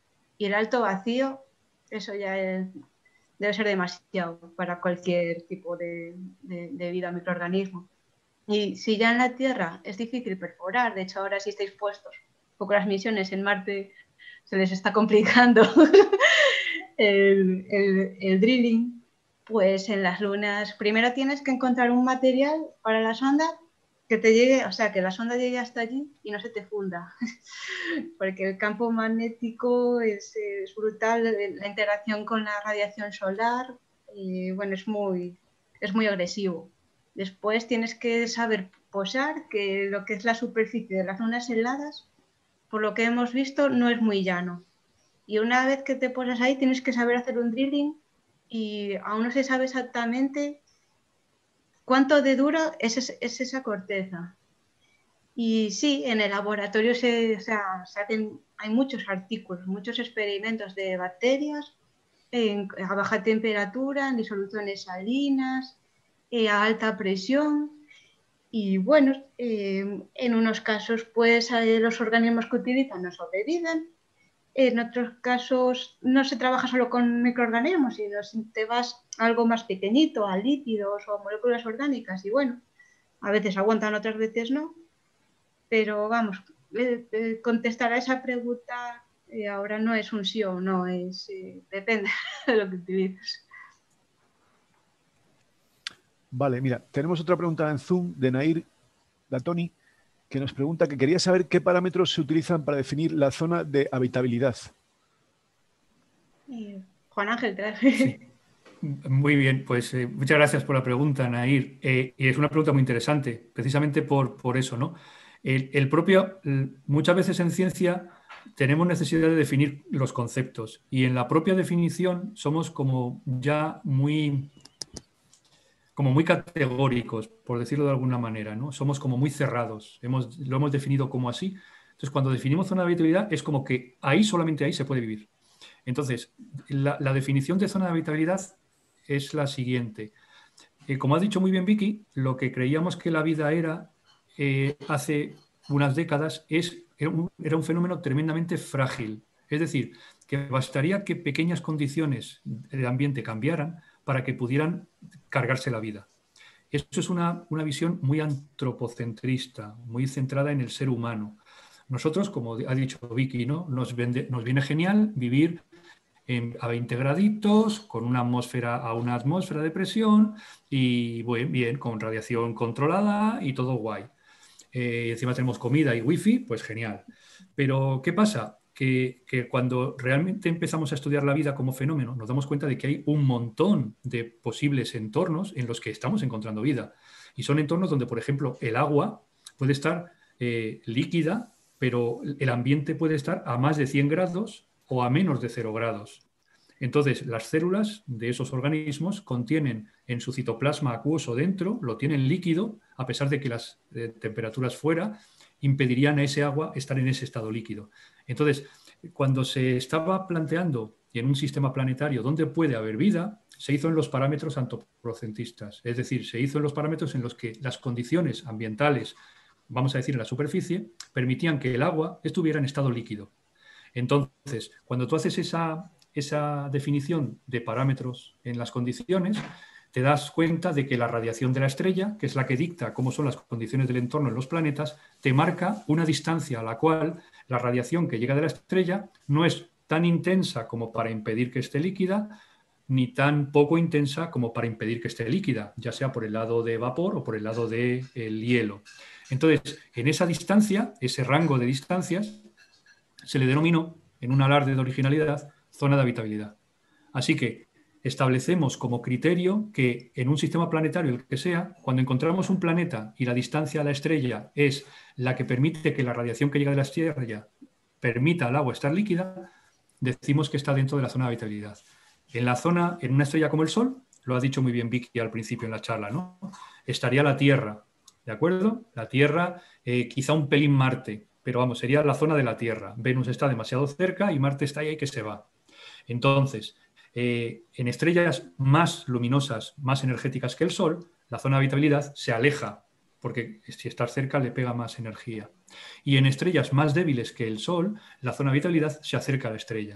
Y el alto vacío, eso ya es, debe ser demasiado para cualquier tipo de, de, de vida, microorganismo. Y si ya en la Tierra es difícil perforar, de hecho ahora si estáis puestos, un poco las misiones en Marte se les está complicando el, el, el drilling, pues en las lunas primero tienes que encontrar un material para la sonda que te llegue, o sea, que la sonda llegue hasta allí y no se te funda, porque el campo magnético es, es brutal, la interacción con la radiación solar, y bueno, es muy, es muy agresivo. Después tienes que saber posar, que lo que es la superficie de las lunas heladas, por lo que hemos visto, no es muy llano. Y una vez que te posas ahí, tienes que saber hacer un drilling y aún no se sabe exactamente cuánto de duro es, es esa corteza. Y sí, en el laboratorio se, o sea, se hacen, hay muchos artículos, muchos experimentos de bacterias en, a baja temperatura, en disoluciones salinas, eh, a alta presión. Y bueno, eh, en unos casos pues eh, los organismos que utilizan no sobreviven. En otros casos no se trabaja solo con microorganismos, sino si te vas a algo más pequeñito, a lípidos o a moléculas orgánicas. Y bueno, a veces aguantan, otras veces no. Pero vamos, eh, eh, contestar a esa pregunta eh, ahora no es un sí o no, es, eh, depende de lo que utilices. Vale, mira, tenemos otra pregunta en Zoom de Nair Latoni, que nos pregunta que quería saber qué parámetros se utilizan para definir la zona de habitabilidad. Eh, Juan Ángel, te das. Sí. Muy bien, pues eh, muchas gracias por la pregunta, Nair. Eh, y es una pregunta muy interesante, precisamente por, por eso, ¿no? El, el propio, el, muchas veces en ciencia tenemos necesidad de definir los conceptos y en la propia definición somos como ya muy... como muy categóricos, por decirlo de alguna manera, ¿no? Somos como muy cerrados, hemos, lo hemos definido como así. Entonces, cuando definimos zona de habitabilidad, es como que ahí, solamente ahí, se puede vivir. Entonces, la, la definición de zona de habitabilidad es la siguiente. Eh, como ha dicho muy bien Vicky, lo que creíamos que la vida era eh, hace unas décadas es, era, un, era un fenómeno tremendamente frágil. Es decir, que bastaría que pequeñas condiciones del ambiente cambiaran para que pudieran cargarse la vida. Eso es una, una visión muy antropocentrista, muy centrada en el ser humano. Nosotros, como ha dicho Vicky, ¿no? nos, vende, nos viene genial vivir en, a veinte graditos, con una atmósfera a una atmósfera de presión y bueno, bien, con radiación controlada y todo guay. Eh, encima tenemos comida y wifi, pues genial. Pero ¿qué pasa? Que, que cuando realmente empezamos a estudiar la vida como fenómeno, nos damos cuenta de que hay un montón de posibles entornos en los que estamos encontrando vida. Y son entornos donde, por ejemplo, el agua puede estar eh, líquida, pero el ambiente puede estar a más de cien grados o a menos de cero grados. Entonces, las células de esos organismos contienen en su citoplasma acuoso dentro, lo tienen líquido, a pesar de que las eh, temperaturas fuera impedirían a ese agua estar en ese estado líquido. Entonces, cuando se estaba planteando en un sistema planetario dónde puede haber vida, se hizo en los parámetros antropocentristas, es decir, se hizo en los parámetros en los que las condiciones ambientales, vamos a decir en la superficie, permitían que el agua estuviera en estado líquido. Entonces, cuando tú haces esa, esa definición de parámetros en las condiciones, te das cuenta de que la radiación de la estrella, que es la que dicta cómo son las condiciones del entorno en los planetas, te marca una distancia a la cual la radiación que llega de la estrella no es tan intensa como para impedir que esté líquida, ni tan poco intensa como para impedir que esté líquida, ya sea por el lado de vapor o por el lado del hielo. Entonces, en esa distancia, ese rango de distancias, se le denominó, en un alarde de originalidad, zona de habitabilidad. Así que establecemos como criterio que en un sistema planetario, el que sea, cuando encontramos un planeta y la distancia a la estrella es la que permite que la radiación que llega de la estrella permita al agua estar líquida, decimos que está dentro de la zona de habitabilidad. En la zona, en una estrella como el Sol, lo ha dicho muy bien Vicky al principio en la charla, ¿no? Estaría la Tierra, ¿de acuerdo? La Tierra, eh, quizá un pelín Marte, pero vamos, sería la zona de la Tierra. Venus está demasiado cerca y Marte está ahí que se va. Entonces, Eh, en estrellas más luminosas, más energéticas que el Sol, la zona de habitabilidad se aleja, porque si estás cerca le pega más energía. Y en estrellas más débiles que el Sol, la zona de habitabilidad se acerca a la estrella.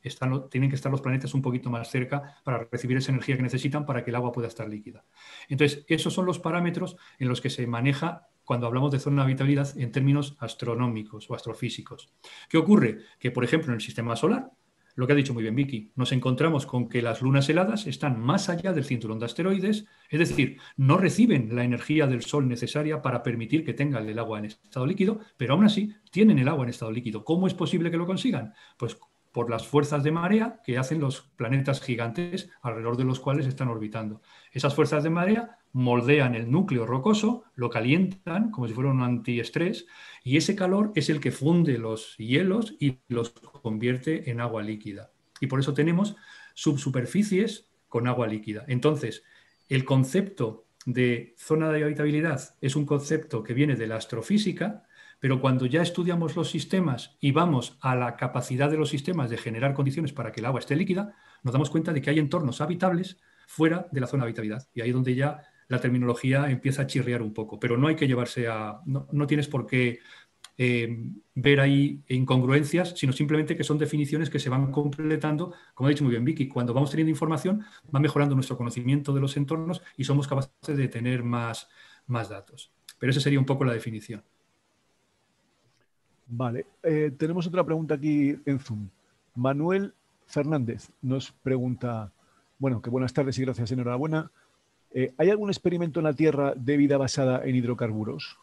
están, tienen que estar los planetas un poquito más cerca para recibir esa energía que necesitan para que el agua pueda estar líquida. Entonces, esos son los parámetros en los que se maneja cuando hablamos de zona de habitabilidad en términos astronómicos o astrofísicos. ¿Qué ocurre? Que, por ejemplo, en el sistema solar, lo que ha dicho muy bien Vicky, nos encontramos con que las lunas heladas están más allá del cinturón de asteroides, es decir, no reciben la energía del Sol necesaria para permitir que tengan el agua en estado líquido, pero aún así tienen el agua en estado líquido. ¿Cómo es posible que lo consigan? Pues por las fuerzas de marea que hacen los planetas gigantes alrededor de los cuales están orbitando. Esas fuerzas de marea moldean el núcleo rocoso, lo calientan como si fuera un antiestrés, y ese calor es el que funde los hielos y los convierte en agua líquida. Y por eso tenemos subsuperficies con agua líquida. Entonces, el concepto de zona de habitabilidad es un concepto que viene de la astrofísica, pero cuando ya estudiamos los sistemas y vamos a la capacidad de los sistemas de generar condiciones para que el agua esté líquida, nos damos cuenta de que hay entornos habitables fuera de la zona de habitabilidad. Y ahí es donde ya la terminología empieza a chirriar un poco. Pero no hay que llevarse a... No, no tienes por qué eh, ver ahí incongruencias, sino simplemente que son definiciones que se van completando. Como ha dicho muy bien Vicky, cuando vamos teniendo información, va mejorando nuestro conocimiento de los entornos y somos capaces de tener más, más datos. Pero esa sería un poco la definición. Vale, eh, tenemos otra pregunta aquí en Zoom. Manuel Fernández nos pregunta, bueno, que buenas tardes y gracias, enhorabuena. Eh, ¿Hay algún experimento en la Tierra de vida basada en hidrocarburos?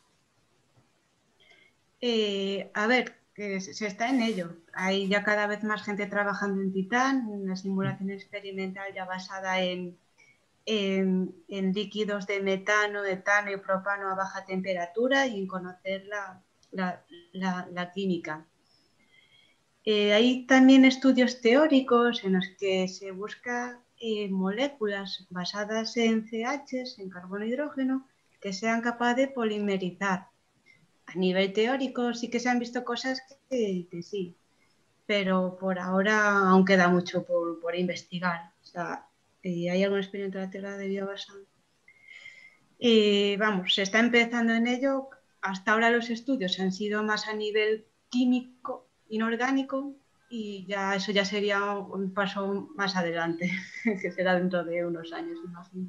Eh, a ver, que se está en ello. Hay ya cada vez más gente trabajando en Titán, una simulación experimental ya basada en, en, en líquidos de metano, etano y propano a baja temperatura y en conocer la... La, la, la química. Eh, hay también estudios teóricos en los que se busca eh, moléculas basadas en C H, en carbono e hidrógeno, que sean capaces de polimerizar. A nivel teórico sí que se han visto cosas que, que sí, pero por ahora aún queda mucho por, por investigar. O sea, eh, ¿hay algún experimento de la Tierra de vida basada? Eh, vamos, se está empezando en ello. Hasta ahora los estudios han sido más a nivel químico, inorgánico, y ya eso ya sería un paso más adelante, que será dentro de unos años, imagino.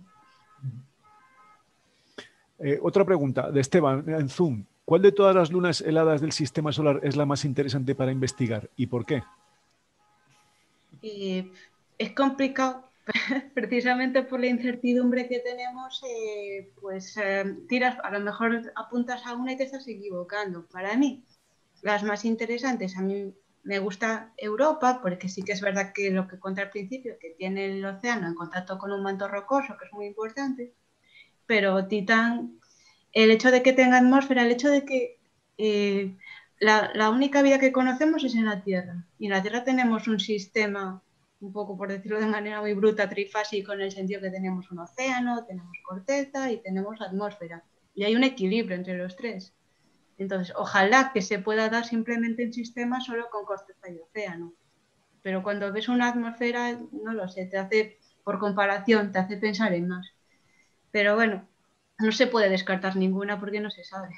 Eh, otra pregunta de Esteban en Zoom. ¿Cuál de todas las lunas heladas del sistema solar es la más interesante para investigar y por qué? Eh, es complicado. Precisamente por la incertidumbre que tenemos, eh, pues eh, tiras, a lo mejor apuntas a una y te estás equivocando. Para mí, las más interesantes, a mí me gusta Europa, porque sí que es verdad que lo que conté al principio, que tiene el océano en contacto con un manto rocoso, que es muy importante, pero Titán, el hecho de que tenga atmósfera, el hecho de que eh, la, la única vida que conocemos es en la Tierra, y en la Tierra tenemos un sistema, un poco por decirlo de manera muy bruta, trifásico, en el sentido que tenemos un océano, tenemos corteza y tenemos atmósfera. Y hay un equilibrio entre los tres. Entonces, ojalá que se pueda dar simplemente un sistema solo con corteza y océano. Pero cuando ves una atmósfera, no lo sé, te hace, por comparación, te hace pensar en más. Pero bueno, no se puede descartar ninguna porque no se sabe.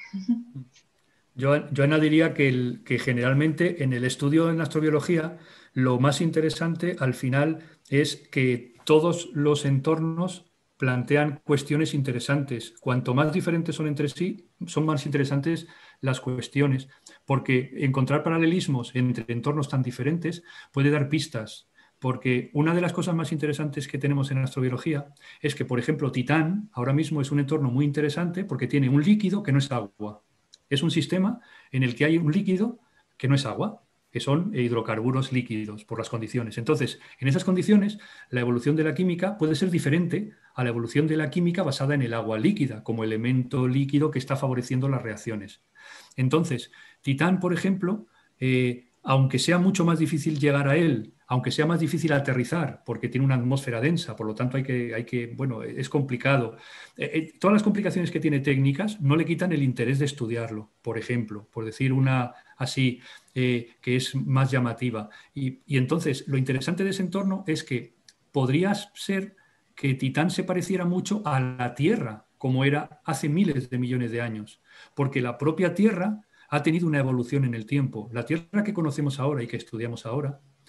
Yo, yo añadiría que, el, que generalmente en el estudio en astrobiología lo más interesante al final es que todos los entornos plantean cuestiones interesantes. Cuanto más diferentes son entre sí, son más interesantes las cuestiones, porque encontrar paralelismos entre entornos tan diferentes puede dar pistas. Porque una de las cosas más interesantes que tenemos en astrobiología es que, por ejemplo, Titán ahora mismo es un entorno muy interesante porque tiene un líquido que no es agua. Es un sistema en el que hay un líquido que no es agua, que son hidrocarburos líquidos por las condiciones. Entonces, en esas condiciones, la evolución de la química puede ser diferente a la evolución de la química basada en el agua líquida, como elemento líquido que está favoreciendo las reacciones. Entonces, Titán, por ejemplo, eh, aunque sea mucho más difícil llegar a él, aunque sea más difícil aterrizar, porque tiene una atmósfera densa, por lo tanto hay que, hay que bueno, es complicado. Eh, eh, todas las complicaciones que tiene técnicas no le quitan el interés de estudiarlo, por ejemplo, por decir una así, eh, que es más llamativa. Y, y entonces, lo interesante de ese entorno es que podría ser que Titán se pareciera mucho a la Tierra, como era hace miles de millones de años, porque la propia Tierra ha tenido una evolución en el tiempo. La Tierra que conocemos ahora y que estudiamos ahora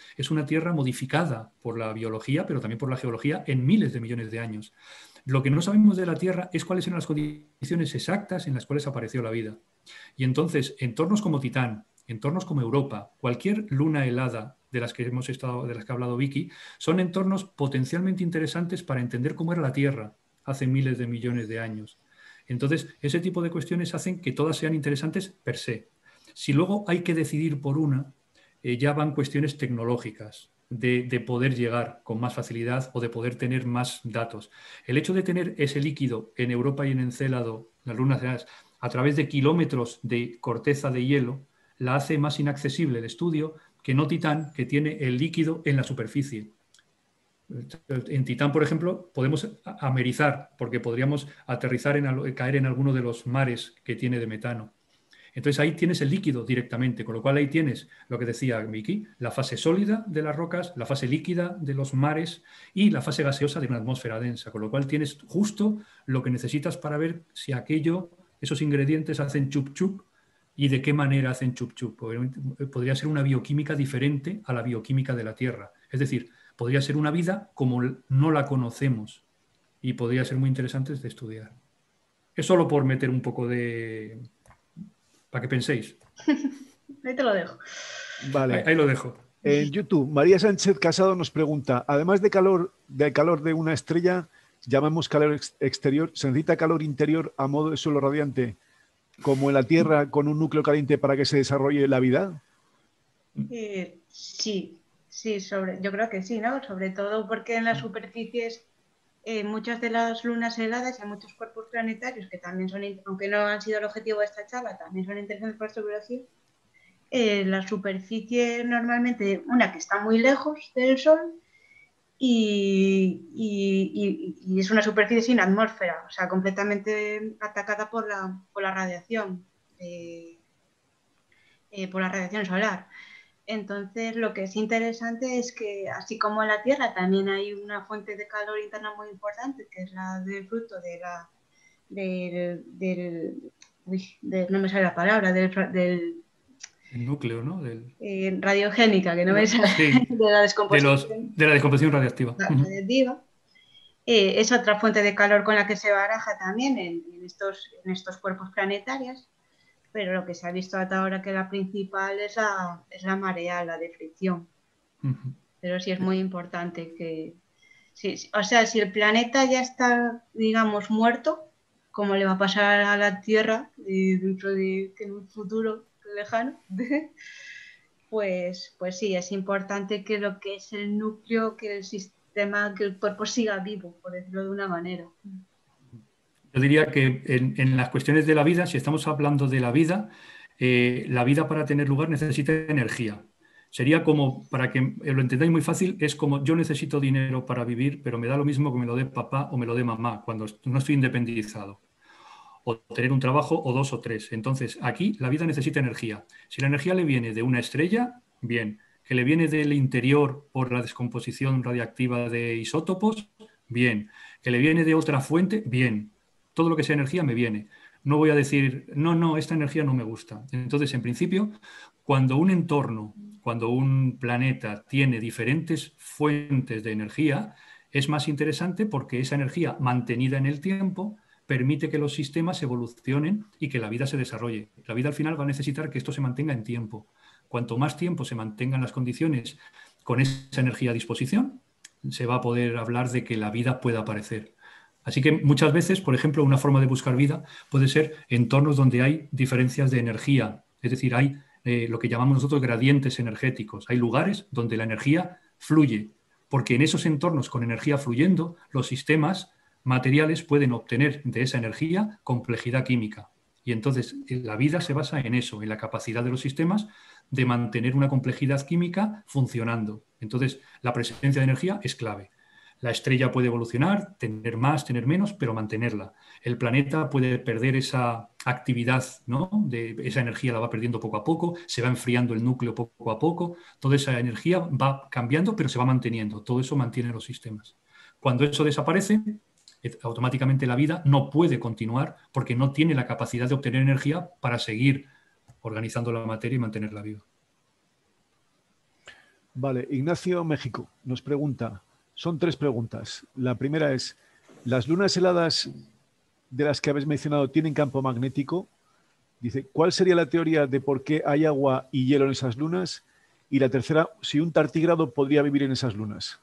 es una Tierra modificada por la biología, pero también por la geología, en miles de millones de años. Lo que no sabemos de la Tierra es cuáles eran las condiciones exactas en las cuales apareció la vida. Y entonces, entornos como Titán, entornos como Europa, cualquier luna helada de las que hemos estado, de las que ha hablado Vicky, son entornos potencialmente interesantes para entender cómo era la Tierra hace miles de millones de años. Entonces, ese tipo de cuestiones hacen que todas sean interesantes per se. Si luego hay que decidir por una, eh, ya van cuestiones tecnológicas, de, de poder llegar con más facilidad o de poder tener más datos. El hecho de tener ese líquido en Europa y en Encélado, las lunas heladas, a través de kilómetros de corteza de hielo, la hace más inaccesible el estudio que no Titán, que tiene el líquido en la superficie. En Titán, por ejemplo, podemos amerizar, porque podríamos aterrizar, en, caer en alguno de los mares que tiene de metano. Entonces ahí tienes el líquido directamente, con lo cual ahí tienes lo que decía Vicky, la fase sólida de las rocas, la fase líquida de los mares y la fase gaseosa de una atmósfera densa, con lo cual tienes justo lo que necesitas para ver si aquello, esos ingredientes hacen chup chup y de qué manera hacen chup chup. Podría ser una bioquímica diferente a la bioquímica de la Tierra. Es decir, podría ser una vida como no la conocemos y podría ser muy interesante de estudiar. Es solo por meter un poco de... para que penséis. Ahí te lo dejo. Vale. Ahí, ahí lo dejo. En YouTube, María Sánchez Casado nos pregunta, además de calor, del calor de una estrella, llamamos calor ex exterior, ¿se necesita calor interior a modo de suelo radiante, como en la Tierra, con un núcleo caliente para que se desarrolle la vida? Eh, sí, sí, sobre, yo creo que sí, ¿no? Sobre todo porque en las superficies, eh, muchas de las lunas heladas, hay muchos cuerpos planetarios que también son, aunque no han sido el objetivo de esta charla, también son interesantes para la astrobiología. Eh, la superficie normalmente, una que está muy lejos del Sol y, y, y, y es una superficie sin atmósfera, o sea, completamente atacada por la, por la radiación, eh, eh, por la radiación solar. Entonces, lo que es interesante es que, así como en la Tierra, también hay una fuente de calor interna muy importante, que es la del fruto de la, del, del, uy, de, no me sale la palabra, del, del el núcleo, ¿no? Del... Eh, radiogénica, que no me sale, sí, de la descomposición, de, los, de la descomposición radiactiva. radiactiva. Eh, es otra fuente de calor con la que se baraja también en, en, estos, en estos cuerpos planetarios, pero lo que se ha visto hasta ahora que la principal es la, es la marea, la de fricción. Uh-huh. Pero sí es muy importante que, sí, o sea, si el planeta ya está, digamos, muerto, como le va a pasar a la Tierra y dentro de en un futuro lejano, pues, pues sí, es importante que lo que es el núcleo, que el sistema, que el cuerpo siga vivo, por decirlo de una manera. Yo diría que en, en las cuestiones de la vida, si estamos hablando de la vida, eh, la vida para tener lugar necesita energía. Sería como, para que lo entendáis muy fácil, es como yo necesito dinero para vivir, pero me da lo mismo que me lo dé papá o me lo dé mamá, cuando no estoy independizado. O tener un trabajo o dos o tres. Entonces, aquí la vida necesita energía. Si la energía le viene de una estrella, bien. Que le viene del interior por la descomposición radiactiva de isótopos, bien. Que le viene de otra fuente, bien. Todo lo que sea energía me viene. No voy a decir, no, no, esta energía no me gusta. Entonces, en principio, cuando un entorno, cuando un planeta tiene diferentes fuentes de energía, es más interesante porque esa energía mantenida en el tiempo permite que los sistemas evolucionen y que la vida se desarrolle. La vida al final va a necesitar que esto se mantenga en tiempo. Cuanto más tiempo se mantengan las condiciones con esa energía a disposición, se va a poder hablar de que la vida pueda aparecer. Así que muchas veces, por ejemplo, una forma de buscar vida puede ser entornos donde hay diferencias de energía. Es decir, hay eh, lo que llamamos nosotros gradientes energéticos. Hay lugares donde la energía fluye, porque en esos entornos con energía fluyendo, los sistemas materiales pueden obtener de esa energía complejidad química. Y entonces la vida se basa en eso, en la capacidad de los sistemas de mantener una complejidad química funcionando. Entonces la presencia de energía es clave. La estrella puede evolucionar, tener más, tener menos, pero mantenerla. El planeta puede perder esa actividad, ¿no? De esa energía la va perdiendo poco a poco, se va enfriando el núcleo poco a poco, toda esa energía va cambiando, pero se va manteniendo. Todo eso mantiene los sistemas. Cuando eso desaparece, automáticamente la vida no puede continuar porque no tiene la capacidad de obtener energía para seguir organizando la materia y mantenerla viva. Vale, Ignacio México nos pregunta, son tres preguntas. La primera es, ¿las lunas heladas de las que habéis mencionado tienen campo magnético? Dice, ¿cuál sería la teoría de por qué hay agua y hielo en esas lunas? Y la tercera, si un tardígrado podría vivir en esas lunas.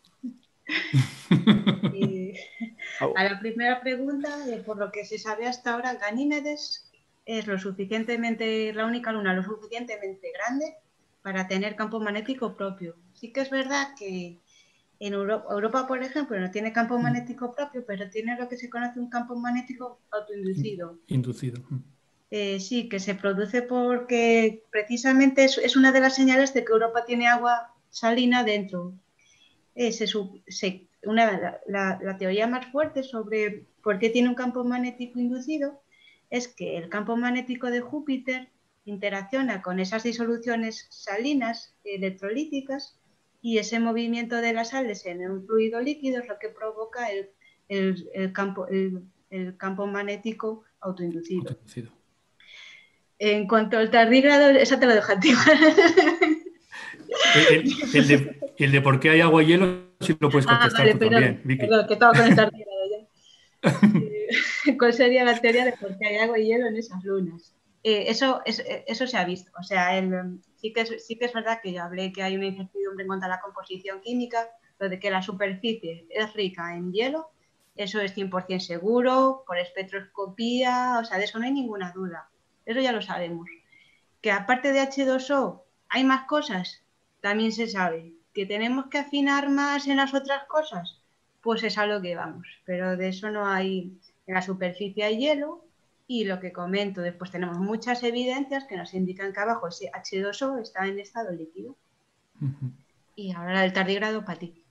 Y a la primera pregunta, eh, por lo que se sabe hasta ahora, Ganímedes es lo suficientemente, la única luna lo suficientemente grande para tener campo magnético propio. Sí que es verdad que en Europa, Europa, por ejemplo, no tiene campo magnético propio, pero tiene lo que se conoce un campo magnético autoinducido. Inducido. Eh, sí, que se produce porque precisamente es, es una de las señales de que Europa tiene agua salina dentro. Eh, se, se, una, la, la, la teoría más fuerte sobre por qué tiene un campo magnético inducido es que el campo magnético de Júpiter interacciona con esas disoluciones salinas electrolíticas y ese movimiento de las sales en un fluido líquido es lo que provoca el, el, el, campo, el, el campo magnético autoinducido. autoinducido. En cuanto al tardígrado, esa te lo dejo a ti. El, el, el, de, el de por qué hay agua y hielo, si lo puedes contestar ah, vale, tú perdón, también, Vicky. Perdón, que estaba con el tardígrado ya. ¿Cuál sería la teoría de por qué hay agua y hielo en esas lunas? Eh, eso, es, eso se ha visto. O sea, el, sí, que es, sí que es verdad que yo hablé que hay una incertidumbre en cuanto a la composición química, lo de que la superficie es rica en hielo, eso es cien por ciento seguro, por espectroscopía, o sea, de eso no hay ninguna duda. Eso ya lo sabemos. Que aparte de hache dos o hay más cosas, también se sabe. Que tenemos que afinar más en las otras cosas, pues es a lo que vamos. Pero de eso no hay, en la superficie hay hielo y lo que comento, después tenemos muchas evidencias que nos indican que abajo ese hache dos o está en estado líquido. Uh-huh. Y ahora el tardígrado para ti.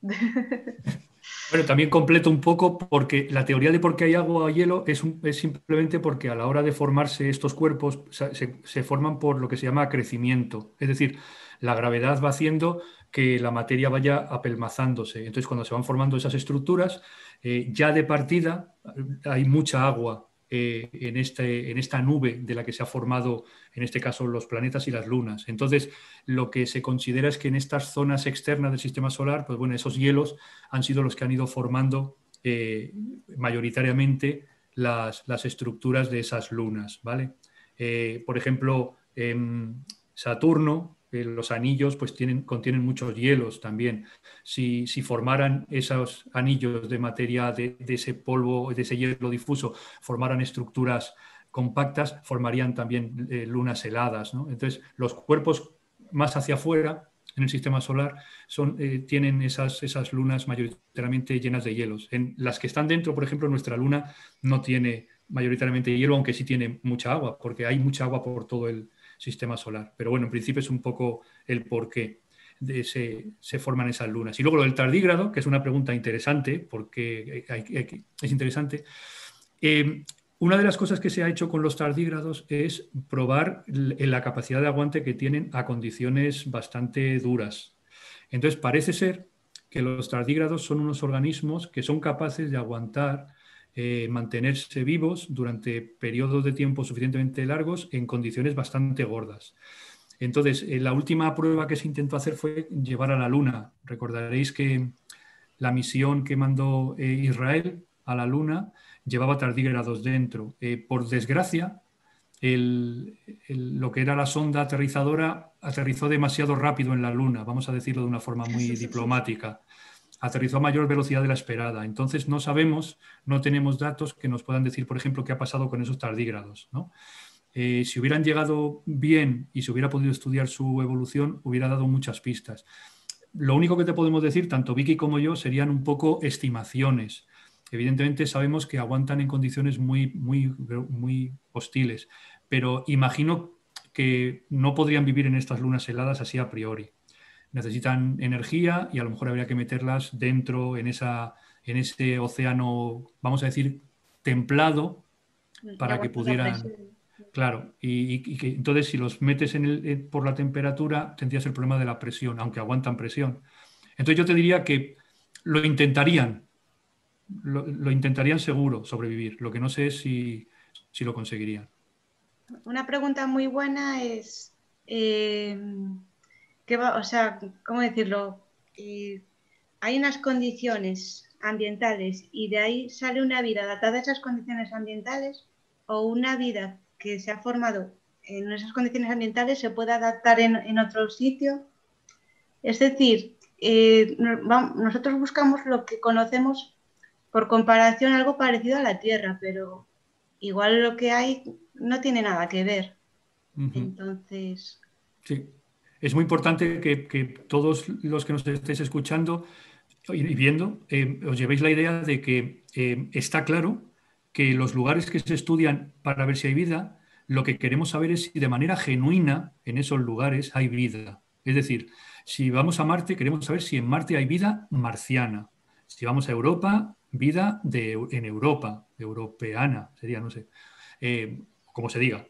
Bueno, también completo un poco porque la teoría de por qué hay agua o hielo es, un, es simplemente porque a la hora de formarse estos cuerpos se, se forman por lo que se llama crecimiento. Es decir, la gravedad va haciendo que la materia vaya apelmazándose. Entonces, cuando se van formando esas estructuras, eh, ya de partida hay mucha agua eh, en, este, en esta nube de la que se ha formado, en este caso, los planetas y las lunas. Entonces, lo que se considera es que en estas zonas externas del sistema solar, pues bueno, esos hielos han sido los que han ido formando eh, mayoritariamente las, las estructuras de esas lunas, ¿vale? Eh, por ejemplo, en Saturno, eh, los anillos pues tienen, contienen muchos hielos también. Si, si formaran esos anillos de materia de, de ese polvo, de ese hielo difuso, formaran estructuras compactas, formarían también eh, lunas heladas, ¿no? Entonces, los cuerpos más hacia afuera en el sistema solar son, eh, tienen esas, esas lunas mayoritariamente llenas de hielos. En las que están dentro, por ejemplo, nuestra luna no tiene mayoritariamente hielo, aunque sí tiene mucha agua, porque hay mucha agua por todo el sistema solar. Pero bueno, en principio es un poco el porqué de ese, se forman esas lunas. Y luego lo del tardígrado, que es una pregunta interesante, porque hay, hay, es interesante. Eh, Una de las cosas que se ha hecho con los tardígrados es probar la capacidad de aguante que tienen a condiciones bastante duras. Entonces, parece ser que los tardígrados son unos organismos que son capaces de aguantar, eh, mantenerse vivos durante periodos de tiempo suficientemente largos en condiciones bastante gordas. Entonces, eh, la última prueba que se intentó hacer fue llevar a la Luna. Recordaréis que la misión que mandó eh, Israel a la Luna llevaba tardígrados dentro. Eh, por desgracia, el, el, lo que era la sonda aterrizadora aterrizó demasiado rápido en la Luna, vamos a decirlo de una forma muy diplomática. Aterrizó a mayor velocidad de la esperada. Entonces no sabemos, no tenemos datos que nos puedan decir, por ejemplo, qué ha pasado con esos tardígrados, ¿no? Eh, si hubieran llegado bien y se hubiera podido estudiar su evolución, hubiera dado muchas pistas. Lo único que te podemos decir, tanto Vicky como yo, serían un poco estimaciones. Evidentemente sabemos que aguantan en condiciones muy, muy, muy hostiles, pero imagino que no podrían vivir en estas lunas heladas así a priori. Necesitan energía y a lo mejor habría que meterlas dentro, en, esa, en ese océano, vamos a decir, templado, para que pudieran... Claro, y, y, y que entonces si los metes en el, por la temperatura tendrías el problema de la presión, aunque aguantan presión. Entonces yo te diría que lo intentarían, lo, lo intentarían seguro sobrevivir, lo que no sé es si, si lo conseguirían. Una pregunta muy buena es, eh, ¿qué va? O sea, ¿cómo decirlo? Eh, hay unas condiciones ambientales y de ahí sale una vida adaptada a esas condiciones ambientales, o una vida que se ha formado en esas condiciones ambientales se puede adaptar en, en otro sitio. Es decir, eh, nosotros buscamos lo que conocemos por comparación, algo parecido a la Tierra, pero igual lo que hay no tiene nada que ver. Uh-huh. Entonces... Sí, es muy importante que, que todos los que nos estéis escuchando y viendo, eh, os llevéis la idea de que eh, está claro que los lugares que se estudian para ver si hay vida, lo que queremos saber es si de manera genuina en esos lugares hay vida. Es decir, si vamos a Marte, queremos saber si en Marte hay vida marciana. Si vamos a Europa, vida de, en Europa, europeana, sería, no sé, eh, como se diga.